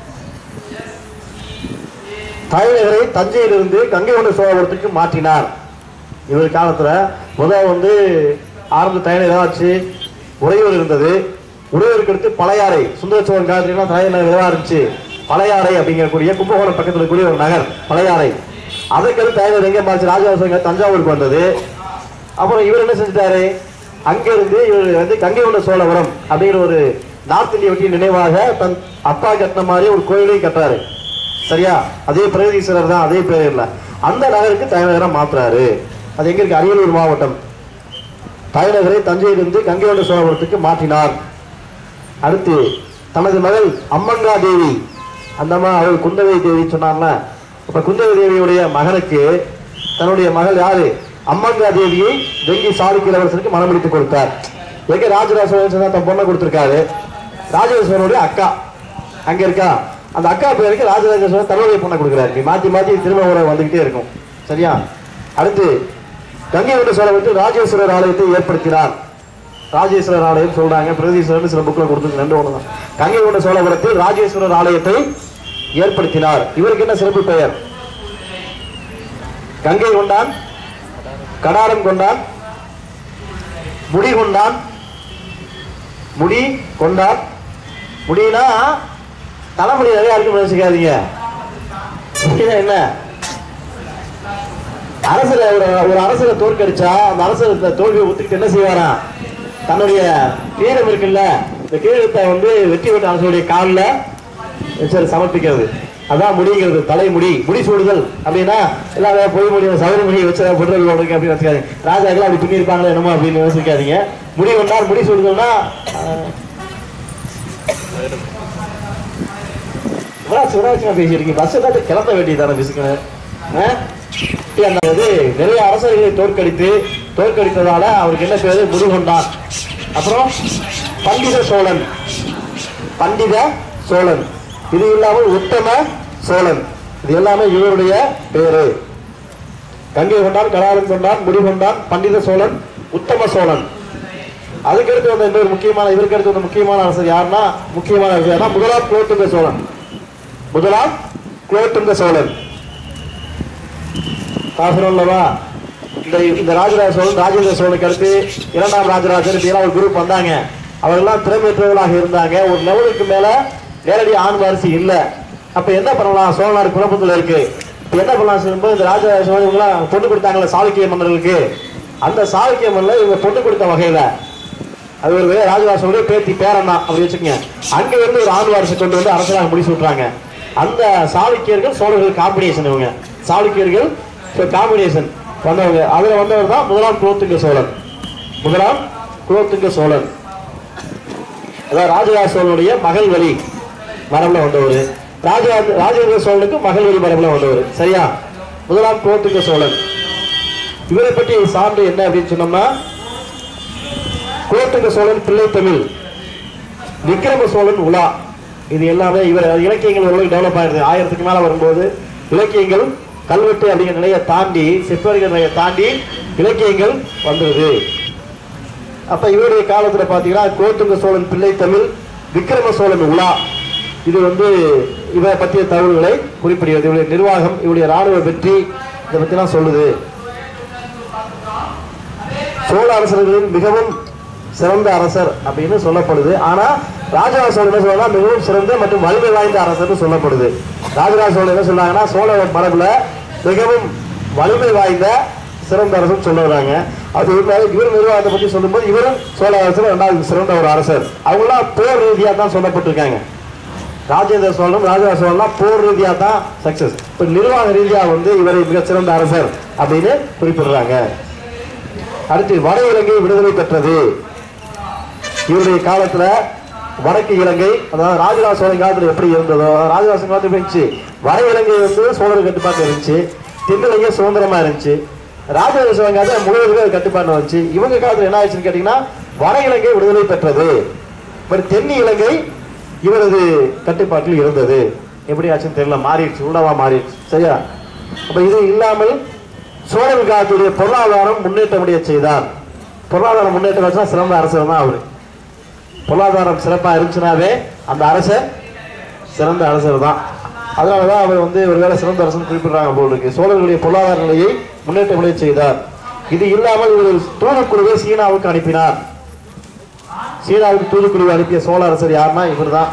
தலைநகரை தஞ்சையிலிருந்து கங்கை கொண்ட சோழபுரத்துக்கு மாற்றினார். இவர் காலத்துல முதல் வந்து ஆரம்ப தலைநகராக ஆச்சு உறையூர் இருந்தது. உறையூருக்கு அடுத்து பழையாறை, சுந்தர சோழன் காலத்துல தலைநகர் இருந்துச்சு பழையாறை அப்படிங்கக்கூடிய கும்பகோணம் பக்கத்தில் இருக்கக்கூடிய ஒரு நகர் பழையாறை. அதற்கு தலைவர் எங்க மாறிச்சு, ராஜராஜ தஞ்சாவூருக்கு வந்தது. அப்புறம் இவர் என்ன செஞ்சிட்டாரு, அங்கிருந்து இவர் வந்து கங்கை கொண்ட சோழபுரம் அப்படிங்கிற ஒரு நார்த் இந்திய வெற்றி நினைவாக தன் அப்பா கட்டின மாதிரி ஒரு கோயிலையும் கட்டுறாரு. சரியா? அதே பிரகதீஸ்வரர் தான், அதே பேர்ல அந்த நகருக்கு தலைநகரம் மாத்துறாரு. அது எங்க இருக்கு, அரியலூர் மாவட்டம். தலைநகரை தஞ்சையிலிருந்து கங்கை கொண்ட சோழபுரத்துக்கு மாற்றினார். அடுத்து தனது மகள் அம்மங்கா தேவி, அந்த அவள் குந்தவை தேவி சொன்னார்ல, அப்ப குந்தவை தேவியுடைய மகனுக்கு தன்னுடைய மகள் யாரு அம்மங்கா தேவியை வெங்கி சாளுக்கிய இளவரசருக்கு மனமுடித்து கொடுத்தார். எங்க ராஜராஜ சோழன் தன் பொண்ணை கொடுத்திருக்காரு. ராஜராஜ சோழனுடைய அக்கா அங்க இருக்கா, அந்த அக்கா பேருக்கு ராஜராஜ சோழன் தன்னுடைய பொண்ணை கொடுக்கிறாரு. மாத்தி மாத்தி திரும்ப உறவு வந்துகிட்டே இருக்கும். சரியா? அடுத்து கங்கை கொண்ட சோழபுரத்தில் ராஜேஸ்வரர் ஆலயத்தை ஏற்படுத்தினார். ராஜேஸ்வரர் ஆலயம் சொல்றாங்க, பிரகதீஸ்வரர் சில புக்ல கொடுத்து 2 ஒண்ணுதான். கங்கை கொண்ட சோழபுரத்தில் ராஜேஸ்வரர் ஆலயத்தை ஏற்படுத்தினார். இவருக்கு என்ன சிறப்பு பெயர், கங்கை கொண்டான், கடாரம் கொண்டான், முடி கொண்டான். முடி கொண்டான், முடினா தலைமுடி நிறைய இருக்கு நினைச்சுக்காதீங்க. என்ன அரசரை ஒரு அரசரை தோற்கடிச்சா அந்த அரசர் தோல்வியை ஒத்துக்கிட்டு என்ன செய்வாரா, தன்னுடைய கிரீடம் இருக்குல்ல, இந்த கிரீடத்தை வந்து வெற்றி பெற்ற அரசுடைய காலில் சமர்ப்பிக்கிறது. அதான் முடிங்கிறது, தலைமுடி. முடி சூடுதல் அப்படின்னா எல்லாம் பொய் முடி சவரி முடி வச்சு புடுறது அப்படின்னு வச்சுக்காதீங்க. ராஜாக்கள் அப்படி பின்னிருப்பாங்களே என்னமோ அப்படின்னு யோசிக்காதீங்க. முடி கொண்டார், முடி சூடுதல்னா பேசிருக்கீங்க. பஸ் ஏதாச்சும் கிளம்ப வேண்டியதான பேசுக்கிறேன். நிறைய அரசர்களை தோற்கடித்ததால அவருக்கு என்ன பேரு, முருகொண்டான். அப்புறம் பண்டித சோழன், பண்டித சோழன். இது இல்லாமல் உத்தம சோழன். இது எல்லாமே இவருடைய பேரு. கங்கை கொண்டான், கடாரம் கொண்டான், முடி கொண்டான், பண்டித சோழன், உத்தம சோழன். அதுக்கடுத்து வந்த இன்னொரு முக்கியமான, இவருக்கு அடுத்து வந்த முக்கியமான அரசர் யாருன்னா, முக்கியமான அரசர் யாருன்னா முதலாம் குலோத்துங்க சோழன். முதலாம் குலோத்துங்க சோழன் காசுரல்லவா. இந்த ராஜராஜ சோழன், ராஜேந்திர சோழனுக்கு அடுத்து 2ஆம் ராஜராஜர் இப்படியெல்லாம் ஒரு குரூப் வந்தாங்க. அவர்கள்லாம் திறமையற்றவர்களாக இருந்தாங்க. ஒரு லெவலுக்கு மேல நேரடி ஆண் வாரிசு இல்ல. அப்ப என்ன பண்ணலாம், சோழநாடு குழப்பத்தில் இருக்கு. என்ன பண்ணலாம் சொல்லும்போது, இந்த ராஜராஜ சோழன் இவங்களாம் பொண்ணு கொடுத்தாங்கல்ல சாளுக்கிய மன்னர்களுக்கு, அந்த சாளுக்கிய மன்னர் இவங்க பொண்ணு கொடுத்த வகையில அது ஒரு ராஜராஜ சோழனுடைய பேத்தி பேரன் தான் அப்படி வச்சுக்கோங்க. அங்க இருந்து ஒரு ஆண் வாரிசு கொண்டு வந்து அரசராக முடிச்சு விட்டுறாங்க. அந்த சாளுக்கியர்கள் சோழர்கள் காம்பினேஷன், இவங்க சாளுக்கியர்கள் காம்பினேஷன் வந்தவங்க. அதுல வந்தவர் தான் முதலாம் குலோத்துங்க சோழன். முதலாம் குலோத்துங்க சோழன் அதாவது ராஜராஜ சோழனுடைய மகள் வழி மரபுல வந்தவர். ராஜேந்திர சோழனுக்கு மகள் வழி மரபுல வந்தவர். சரியா? முதலாம் குலோத்துங்க சோழன். இவரை பற்றி சான்று என்ன அப்படின்னு சொன்னோம்னா, குலோத்துங்க சோழன் பிள்ளை தமிழ், விக்ரம சோழன் உலா, இது எல்லாமே இவர் இலக்கியங்கள் ஓரளவுக்கு டெவலப் ஆயிருது. 1000க்கு மேல வரும்போது இலக்கியங்கள் கல்வெட்டு அப்படிங்கிற நிலையை தாண்டி, செப்பேடுகிற நிலையை தாண்டி இலக்கியங்கள் வந்தது. அப்ப இவருடைய காலத்துல பாத்தீங்கன்னா குலோத்துங்க சோழன் பிள்ளை தமிழ், விக்ரம சோழன் உலா, இது வந்து இவரை பற்றிய தகவல்களை குறிப்பிடுகிறது. இவருடைய நிர்வாகம், இவருடைய ராணுவ வெற்றி இதை பற்றிலாம் சொல்லுது. சோழ அரசர்களின் மிகவும் சிறந்த அரசர் அப்படின்னு சொல்லப்படுது. ஆனா ராஜராஜ சோழன் என்ன சொல்லலாம், மிகவும் சிறந்த மற்றும் வலிமை வாய்ந்த அரசர் சொல்லப்படுது. ராஜராஜ சோழன் என்ன சொன்னாங்கன்னா, சோழ மரபுல மிகவும் வலிமை வாய்ந்த சிறந்த அரசர் சொல்லுறாங்க. அது இவர் நிர்வாகத்தை பற்றி சொல்லும்போது இவரும் சோழ அரசர் இரண்டாவது சிறந்த ஒரு அரசர். அவங்களாம் போர் ரீதியாக தான் சொல்லப்பட்டிருக்காங்க. ராஜேந்திர சோழனும் ராஜராஜ சோழன்லாம் போர் ரீதியாக தான் சக்சஸ். இப்போ நிர்வாக ரீதியாக வந்து இவரை மிக சிறந்த அரசர் அப்படின்னு குறிப்பிடுறாங்க. அடுத்து வட இலங்கை விடுதலை பெற்றது. இவருடைய காலத்துல வடக்கு இலங்கை, அதாவது ராஜராஜ சோழன் காலத்துல எப்படி இருந்ததோ, ராஜராஜ காலத்துல இருந்துச்சு. வட இலங்கை வந்து சோழர் கட்டுப்பாட்டு இருந்துச்சு, தென்னிலங்கை சுதந்திரமா இருந்துச்சு. ராஜராஜ சோழன் காலத்துல முழுவதும் கட்டுப்பாடு வந்துச்சு. இவங்க காலத்துல என்ன ஆயிடுச்சுன்னு கேட்டீங்கன்னா, வட இலங்கை விடுதலை பெற்றது, பட் தென் இலங்கை இவரது கட்டுப்பாட்டில் இருந்தது. எப்படி ஆச்சுன்னு தெரியல, மாறிடுச்சு, உடவா மாறிடுச்சு. சரியா? அப்ப இது இல்லாமல் சோழர் காலத்துடைய பொருளாதாரம் முன்னேற்றமுடைய செய்தார். பொருளாதாரம் முன்னேற்றம் சிறந்த அரசர் தான் அவரு. பொருளாதாரம் சிறப்பாக இருந்துச்சுனாவே அந்த அரசர் சிறந்த அரசர் தான். அதனாலதான் அவர் வந்து ஒருவேளை சிறந்த அரசன் குறிப்பிடுறாங்க போல் இருக்கு. சோழர்களுடைய பொருளாதார நிலையை முன்னேற்றமுடைய செய்தார். இது இல்லாமல் இவர் தூதுக்குழுவை சீனாவுக்கு அனுப்பினார். சீனாவுக்கு தூதுக்குழுவை அனுப்பிய சோழ அரசர் யாருன்னா இவர் தான்.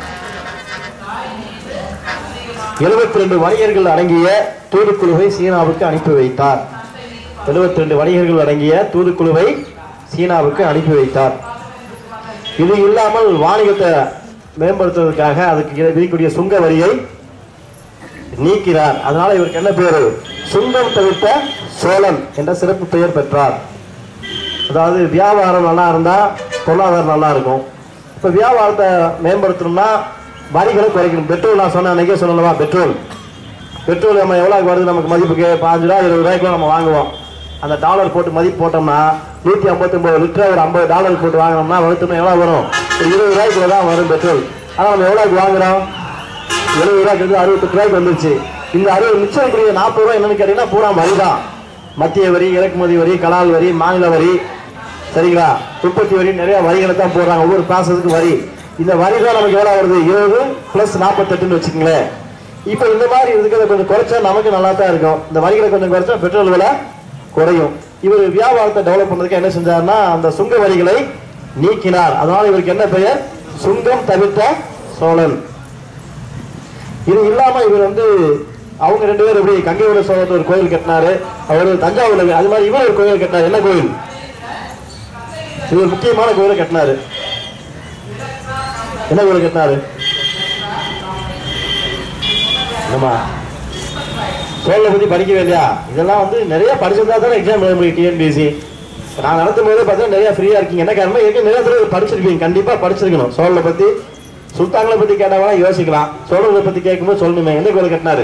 72 வணிகர்கள் அடங்கிய தூதுக்குழுவை சீனாவுக்கு அனுப்பி வைத்தார். 72 வணிகர்கள் அடங்கிய தூதுக்குழுவை சீனாவுக்கு அனுப்பி வைத்தார். இது இல்லாமல் வாணிகத்தை மேம்படுத்துவதற்காக அதுக்கு விதிக்கூடிய சுங்க வரியை நீக்கிறார். அதனால இவருக்கு என்ன பேரு, சுங்கம் தவிர்த்த சோழன் என்ற சிறப்பு பெயர் பெற்றார். அதாவது வியாபாரம் நல்லா இருந்தா பொருளாதாரம் நல்லா இருக்கும். இப்ப வியாபாரத்தை மேம்படுத்தணும்னா வரிகளை குறைக்கணும். பெட்ரோல் நான் சொன்ன அன்னைக்கே சொல்லலவா, பெட்ரோல் நம்ம எவ்வளவு வருது, நமக்கு மதிப்புக்கு 5 ரூபா 20 ரூபாய்க்குள்ள நம்ம வாங்குவோம். அந்த டாலர் போட்டு மதிப்பு போட்டோம்னா 159 லிட்டர் ஒரு $50 போட்டு வாங்கினோம்னா வகுத்தோம்னா எவ்வளவு வரும், 20 ரூபாய்க்குள்ள தான் வரும் பெட்ரோல். ஆனா நம்ம எவ்வளவுக்கு வாங்குறோம், 70 ரூபாய்க்கு 68 ரூபாய்க்கு வந்துருச்சு. இந்த 60 மிச்சம் இருக்கக்கூடிய 40 ரூபாய் என்னன்னு கேட்டீங்கன்னா பூரா வரி தான். மத்திய வரி, இறக்குமதி வரி, கலால் வரி, மாநில வரி, சரிங்களா, உற்பத்தி வரி, நிறைய வரிகளை தான் போடுறாங்க. ஒவ்வொரு ப்ராசஸுக்கு வரி. இந்த வரி தான் நமக்கு எவ்வளவு வருது, 20 + 48 வச்சுக்கங்களேன். இப்ப இந்த மாதிரி இருக்கிறத கொஞ்சம் குறைச்சா நமக்கு நல்லா தான் இருக்கும். இந்த வரிகளை கொஞ்சம் குறைச்சா பெட்ரோல் விலை குறையும். இவர் வியாபாரத்தை டெவலப் பண்றதுக்கு என்ன செஞ்சாருன்னா அந்த சுங்க வரிகளை நீக்கினார். அதனால இவருக்கு என்ன பெயர், சுங்கம் தவிர்த்த சோழன். இது இல்லாம இவர் வந்து அவங்க 2 பேரும் எப்படி கங்கைவர சோழர் ஒரு கோயில் கட்டினாரு, அவர் தஞ்சாவூர்ல, அது மாதிரி இவர் ஒரு கோயில் கட்டினார். என்ன கோயில், இது ஒரு முக்கியமான கோயிலை கட்டினாரு. என்ன கோயில் கட்டினாரு, என்னமா சோழனை பத்தி படிக்கவே இல்லையா? இதெல்லாம் வந்து நிறைய படிச்சிருந்தா தானே எக்ஸாம் எழுத முடியும். டிஎன்பிஎஸ்சி நான் நடத்தும் போதே பார்த்தா நிறைய ஃப்ரீயா இருக்கீங்க. என்ன காரணம், நிறைய தடவை படிச்சிருக்கீங்க, கண்டிப்பா படிச்சிருக்கணும். சோழனை பத்தி சுல்தான்களை பத்தி கேட்டா யோசிக்கலாம், சோழர்களை பத்தி கேட்கும்போது சொல்லணுமே. எந்த கோயில் கட்டினாரு,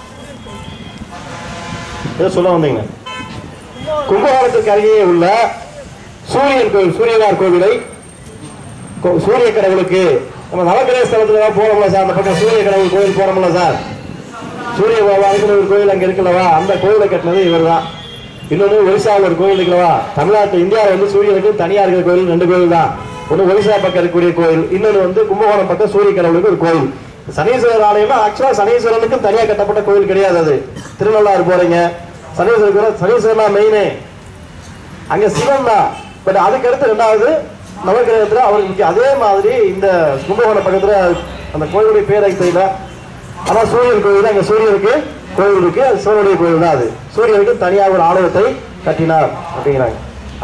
ஏதோ சொல்ல வந்தீங்க. கும்பகோணத்துக்கு அருகே உள்ள சூரியன் கோவில், சூரியனார் கோவிலை, சூரிய கடவுளுக்கு நம்ம நவக்கிரக ஸ்தலத்துல போறோம்ல சார், அந்த பக்கம் சூரிய கடவுள் கோயில் போறோம்ல சார், சூரிய பகவானுக்கு ஒரு கோயில் அங்க இருக்குல்லவா, அந்த கோயிலை கட்டினது இவர் தான். இன்னொன்று ஒரிசாவில் ஒரு கோயில் இருக்குல்லவா, தமிழ்நாட்டு இந்தியாவில் வந்து சூரியனுக்கு தனியா இருக்கிற கோயில் 2 கோயில் தான். ஒன்று ஒரிசா பக்கம் இருக்கக்கூடிய கோயில், இன்னொன்று வந்து கும்பகோணம் பக்கம் சூரிய கடவுளுக்கு ஒரு கோயில். சனீஸ்வரர் ஆலயம்னா ஆக்சுவலா சனீஸ்வரனுக்கும் தனியா கட்டப்பட்ட கோயில் கிடையாது. அது திருநள்ளாறு போறீங்க, சனீஸ்வரனா மெயினே, அங்க சிவன் தான். பட் அதுக்கு அடுத்து 2வது நவகிரகத்துல அவருக்கு அதே மாதிரி இந்த கும்பகோணம் பக்கத்துல அந்த கோயிலுடைய பேரை தெரியல, ஆனா சூரியன் கோயில், அங்க சூரியனுக்கு கோயில் இருக்கு, அது சிவனுடைய கோயில் தான். அது சூரியனுக்கு தனியாக ஒரு ஆலயத்தை கட்டினார் அப்படிங்கிறாங்க.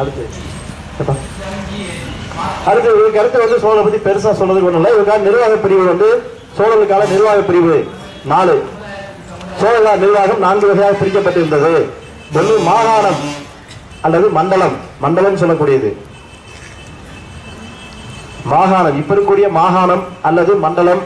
அடுத்து இவருக்கு அடுத்து வந்து சோழரை பத்தி பெருசா சொல்றதுக்கு ஒண்ணும் இல்லை. இவருக்கான நிர்வாக பிரிவு வந்து சோழர்களுக்கான நிர்வாக பிரிவு 4. சோழர் நிர்வாகம் 4 வகையாக பிரிக்கப்பட்டிருந்தது. ஒன்று மாகாணம் அல்லது மண்டலம், மண்டலம் சொல்லக்கூடியது மாகாணம், இப்ப இருக்கக்கூடிய மாகாணம் அல்லது மண்டலம்.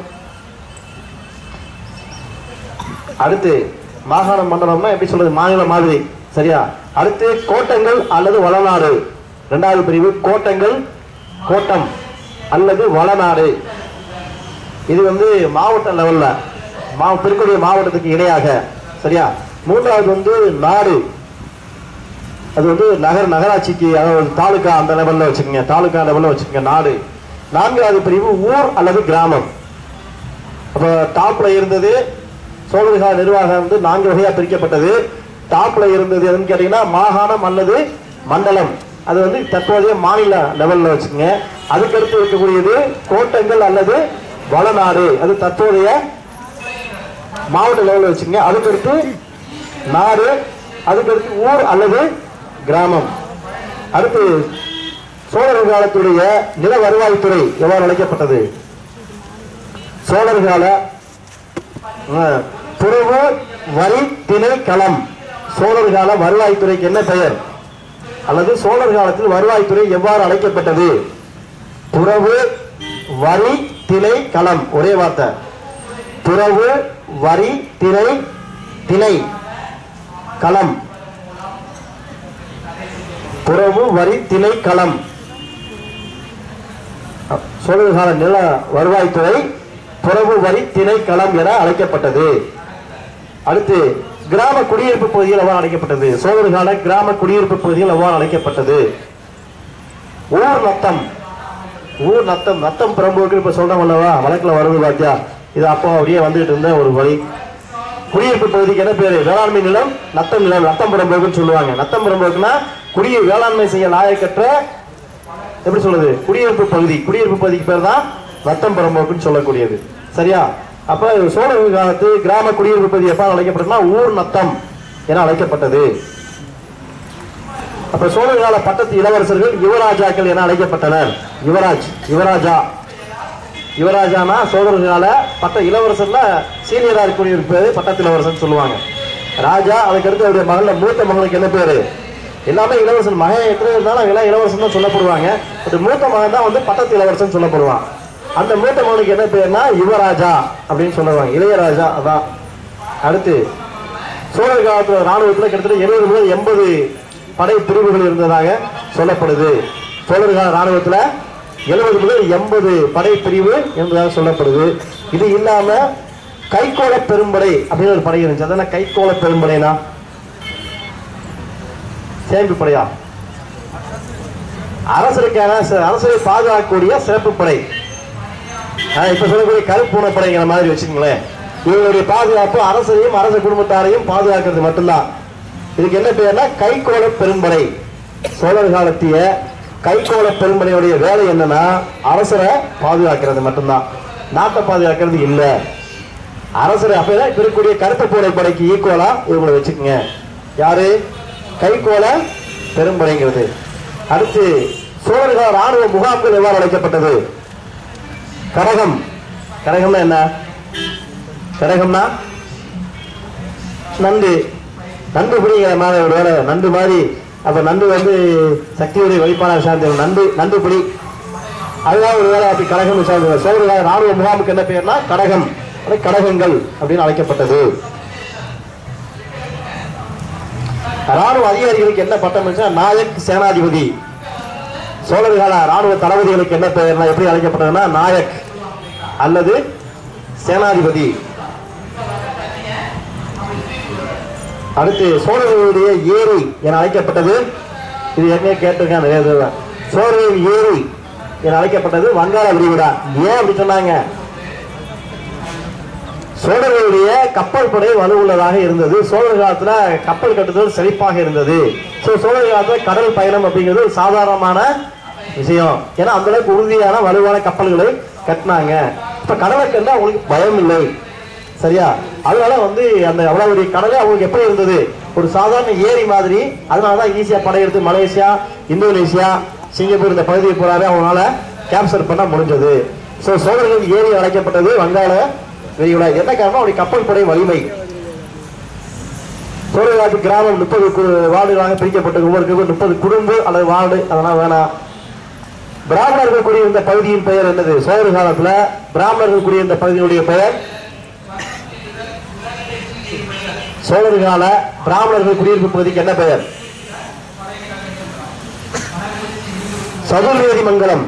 அடுத்து மாகாணம் மண்டலம்னா எப்படி சொல்றது, மாநில மாதிரி, சரியா. அடுத்து கோட்டங்கள் அல்லது வளநாடு, 2வது பிரிவு கோட்டங்கள், கோட்டம் அல்லது வளநாடு. இது வந்து மாவட்ட லெவல்ல இருக்கக்கூடிய மாவட்டத்துக்கு இணையாக, சரியா. 3வது வந்து நாடு, அது வந்து நகராட்சிக்கு, அதாவது தாலுகா அந்த லெவல்ல வச்சுக்கோங்க, தாலுகா லெவல்ல வச்சுக்கோங்க நாடு. 4வது பிரிவு ஊர் அல்லது கிராமம். அப்போ டாப்ல இருந்தது சோழர் கால நிர்வாகம் வந்து 4 வகையா பிரிக்கப்பட்டது. டாப்ல இருந்தது எதுன்னு கேட்டீங்கன்னா மாகாணம் அல்லது மண்டலம், அது வந்து தற்போதைய மாநில லெவல்ல வச்சுக்கோங்க. அதுக்கடுத்து இருக்கக்கூடியது கோட்டங்கள் அல்லது வளநாடு, அது தற்போதைய மாவட்ட லெவலில் வச்சுக்கோங்க. அதுக்கடுத்து நாடு, அதுக்கடுத்து ஊர் அல்லது கிராமம். அடுத்து சோழர் காலத்துடைய நில வருவாய்த்துறை எவ்வாறு அழைக்கப்பட்டது? சோழர் கால புறவு வரி திணை களம். சோழர் கால வருவாய்த்துறைக்கு என்ன பெயர்? அல்லது சோழர் காலத்தில் வருவாய்த்துறை எவ்வாறு அழைக்கப்பட்டது? புறவு வரி திணை களம். ஒரே வார்த்தை, புறவு வரி திணை திணை களம். புறவு வரி திணை களம். சோழர் கால நில வருவாய்த்துறை புறவு வரி திணை களம் என அழைக்கப்பட்டது. அடுத்து கிராம குடியிருப்பு பகுதிகள் எவ்வாறு அழைக்கப்பட்டது? சோழர் கால கிராம குடியிருப்பு பகுதிகள் எவ்வாறு அழைக்கப்பட்டது? ஊர் நத்தம். ஊர் நத்தம், நத்தம் பிரம்புக்கு இப்ப சொல்றோம் அல்லவா, வழக்குல வருது பாத்தியா, இது அப்போ அப்படியே வந்துட்டு இருந்த ஒரு வழி. குடியிருப்பு பகுதிக்கு என்ன பேரு? வேளாண்மை நிலம் நத்தம் நிலம், நத்தம் புறம்போக்குன்னு சொல்லுவாங்க. நத்தம் புறம்போக்குன்னா வேளாண்மை செய்ய லாயக்கற்ற, எப்படி சொல்றது, குடியிருப்பு பகுதி. குடியிருப்பு பகுதிக்கு பேர் தான் நத்தம் புறம்போக்குன்னு சொல்லக்கூடியது. சரியா? அப்ப சோழர் காலத்து கிராம குடியிருப்பு பகுதி எப்ப அழைக்கப்பட்டதுன்னா ஊர் நத்தம் என அழைக்கப்பட்டது. அப்ப சோழர் கால பட்டத்து இளவரசர்கள் யுவராஜாக்கள் என அழைக்கப்பட்டனர். யுவராஜ், யுவராஜா. யுவராஜானா சோழர் கால பட்ட இளவரசர்ல சீனியரா இருக்கக்கூடிய பட்டத்து இளவரசன் சொல்லுவாங்க. ராஜா, அதுக்கடுத்து அவருடைய மகள மூத்த மகளுக்கு என்ன பேரு? எல்லாமே இளவரசன். மகன் எத்தனை இருந்தாலும் எல்லாம் இளவரசன் தான் சொல்லப்படுவாங்க. மூத்த மகன் தான் வந்து பட்டத்து இளவரசன் சொல்லப்படுவான். அந்த மூத்த மகனுக்கு என்ன பேர்னா யுவராஜா அப்படின்னு சொல்லுவாங்க, இளையராஜா. அதான். அடுத்து சோழர் காலத்துல ராணுவத்துல கிட்டத்தட்ட 70 முதல் 80 படை பிரிவுகள் இருந்ததாக சொல்லப்படுது. சோழர் கால ராணுவத்துல 70 முதல் 80 படை பிரிவு என்பதாக சொல்லப்படுது. இது இல்லாம கைகோள பெரும்படை அப்படின்னு ஒரு படை இருந்துச்சு. அதான கைகோள பெரும்படைனா சேமிப்பு படையா? அரசருக்கான, அரசரை பாதுகாக்கக்கூடிய சிறப்பு படை. இப்ப சொல்லக்கூடிய கருப்பூன படைங்கிற மாதிரி வச்சுக்கோங்களேன். இவங்களுடைய பாதுகாப்பு அரசரையும் அரச குடும்பத்தாரையும் பாதுகாக்கிறது மட்டும்தான். இதுக்கு என்ன பேர்னா கைகோள பெரும்படை. சோழர் காலத்திய கைகோள பெரும்படையுடைய வேலை என்னன்னா அரசரை பாதுகாக்கிறது மட்டும்தான், நாட்டை பாதுகாக்கிறது இல்ல. அரசரை அப்ப இருக்கக்கூடிய கருப்பு பூனை படைக்கு ஈக்குவலா இவங்களை வச்சுக்கோங்க. யாரு? கைகோள பெரும்படைங்கிறது. அடுத்து சோழர் கால ராணுவ முகாம்கள் எவ்வாறு அழைக்கப்பட்டது? கடகம். கடகம்னா என்ன? கடகம்னா நண்டு. நண்டு பிடிங்கிற மாதிரி ஒரு வேலை, நண்டு மாதிரி. அப்ப நண்டு வந்து சக்தியுடைய வழிபாடு சார்ந்த நண்டு, நண்டு பிடி, அதுதான் ஒரு வேலை. அப்படி கடகம் சார்ந்த சோழர் ராணுவ முகாமுக்கு என்ன பெயர்னா கடகம், கடகங்கள் அப்படின்னு அழைக்கப்பட்டது. ராணுவ அதிகாரிகளுக்கு என்ன பட்டம்? நாயக், சேனாதிபதி. சோழர் கால ராணுவ தளபதிகளுக்கு என்ன பெயர்னா எப்படி அழைக்கப்பட்டதுன்னா நாயக் அல்லது சேனாதிபதி. அடுத்து சோழர்களுடைய ஏரி என அழைக்கப்பட்டது, இது ஏற்கனவே கேட்டிருக்கேன் நிறைய தடவை. சோழர்களின் ஏரி என அழைக்கப்பட்டது வங்காள விரிகுடா. ஏன் அப்படி சொன்னாங்க? சோழர்களுடைய கப்பல் படை வலுவுள்ளதாக இருந்தது. சோழர் காலத்துல கப்பல் கட்டுதல் செழிப்பாக இருந்தது. சோழர் காலத்துல கடல் பயணம் அப்படிங்கிறது ஒரு சாதாரணமான விஷயம். ஏன்னா அந்த அளவுக்கு உறுதியான வலுவான கப்பல்களை கட்டினாங்க. இப்ப கடலை கண்டா அவங்களுக்கு பயம் இல்லை. சரியா? அதனால வந்து அந்த அவ்வளவு கடலை அவங்களுக்கு எப்படி இருந்தது? ஒரு சாதாரண ஏரி மாதிரி. அதனாலதான் ஈஸியா படையெடுத்து மலேசியா, இந்தோனேசியா, சிங்கப்பூர் இந்த பகுதியை போறாரு அவங்களால கேப்சர் பண்ண முடிஞ்சது. சோழர்கள் ஏரி அழைக்கப்பட்டது வங்காள விரிகுடா. என்ன காரணம்? அவருடைய கப்பல் படை வலிமை. சோழர் காலத்து கிராமம் 30 வார்டுகளாக பிரிக்கப்பட்டது. ஒவ்வொருக்கு 30 குடும்பு அல்லது வார்டு, அதெல்லாம் வேணாம். பிராமணர்கள் குடியிருந்த பகுதியின் பெயர் என்னது? சோழர் காலத்துல பிராமணர்கள் குடியிருந்த பகுதியுடைய பெயர், சோழர் கால பிராமணர்கள் குடியிருப்பு பகுதிக்கு என்ன பெயர்? சதுர்வேதி மங்கலம்.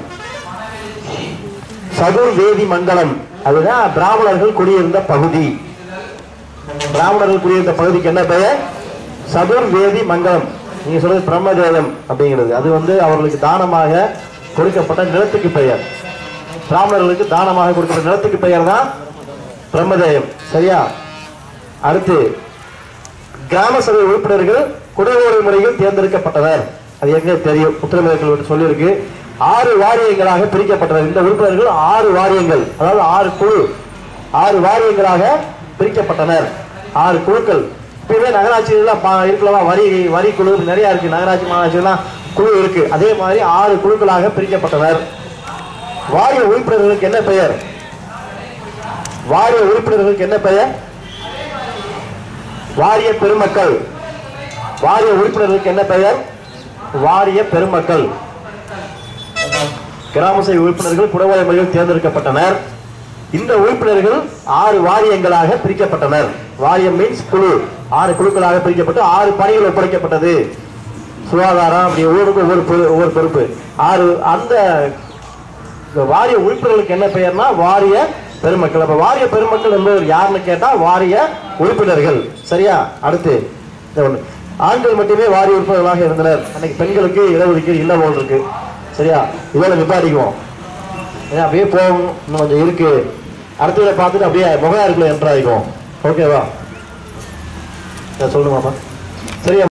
சதுர்வேதி மங்கலம் அதுதான் பிராமணர்கள் குடியிருந்த பகுதி. பிராமணர்கள் குடியிருந்த பகுதிக்கு என்ன பெயர்? சதுர்வேதி மங்கலம். நீங்க சொல்றது பிரம்மதேயம் அப்படிங்கிறது, அது வந்து அவர்களுக்கு தானமாக கொடுக்கப்பட்ட நிலத்துக்கு பெயர். பிராமணர்களுக்கு தானமாக கொடுக்கப்பட்ட நிலத்துக்கு பெயர் தான் பிரம்மதேயம். சரியா? அடுத்து கிராம சபை உறுப்பினர்கள் குடவோலை முறையில் தேர்ந்தெடுக்கப்பட்டனர். அது எங்க தெரியும், உத்தரமேற்கில் சொல்லியிருக்கு. 6 வாரியங்களாக பிரிக்கப்பட்டனர். இந்த உறுப்பினர்கள் 6 வாரியங்கள், அதாவது 6 வாரியங்களாக பிரிக்கப்பட்டனர். 6 குழுக்கள். இப்பவே நகராட்சிகள்லாம் இருக்கலாமா, வரி குழு நிறைய இருக்கு, நகராட்சி மாநகராட்சிலாம் குழு இருக்கு. அதே மாதிரி 6 குழுக்களாக பிரிக்கப்பட்டனர். வாரிய உறுப்பினர்களுக்கு என்ன பெயர்? வாரிய உறுப்பினர்களுக்கு என்ன பெயர்? வாரிய பெருமக்கள். வாரிய உறுப்பினர்களுக்கு என்ன பெயர்? வாரிய பெருமக்கள். கிராம சபை உறுப்பினர்கள் குடவோலை முறையில் தேர்ந்தெடுக்கப்பட்டனர். இந்த உறுப்பினர்கள் 6 வாரியங்களாக பிரிக்கப்பட்டனர். வாரியம் மீன்ஸ் குழு. 6 குழுக்களாக பிரிக்கப்பட்டு 6 பணிகள் ஒப்படைக்கப்பட்டது. சுகாதாரம், அப்படி ஒவ்வொரு பொறுப்பு. 6 அந்த வாரிய உறுப்பினர்களுக்கு என்ன பெயர்னா வாரிய பெருமக்கள். அப்ப வாரிய பெருமக்கள் என்பவர் யாருன்னு கேட்டா வாரிய உறுப்பினர்கள். சரியா? அடுத்து ஆண்கள் மட்டுமே வாரிய உறுப்பினர்களாக இருந்தனர். அன்னைக்கு பெண்களுக்கு இடஒதுக்கீடு இல்ல போல் இருக்கு. சரியா? இதோட நிப்பாட்டிக்குவோம். அப்படியே போகும், இன்னும் கொஞ்சம் இருக்கு. அடுத்ததை பார்த்துட்டு அப்படியே முகையாருக்குள்ள என்ட்ராயிக்குவோம். ஓகேவா? சொல்லுங்கம்மா. சரியா?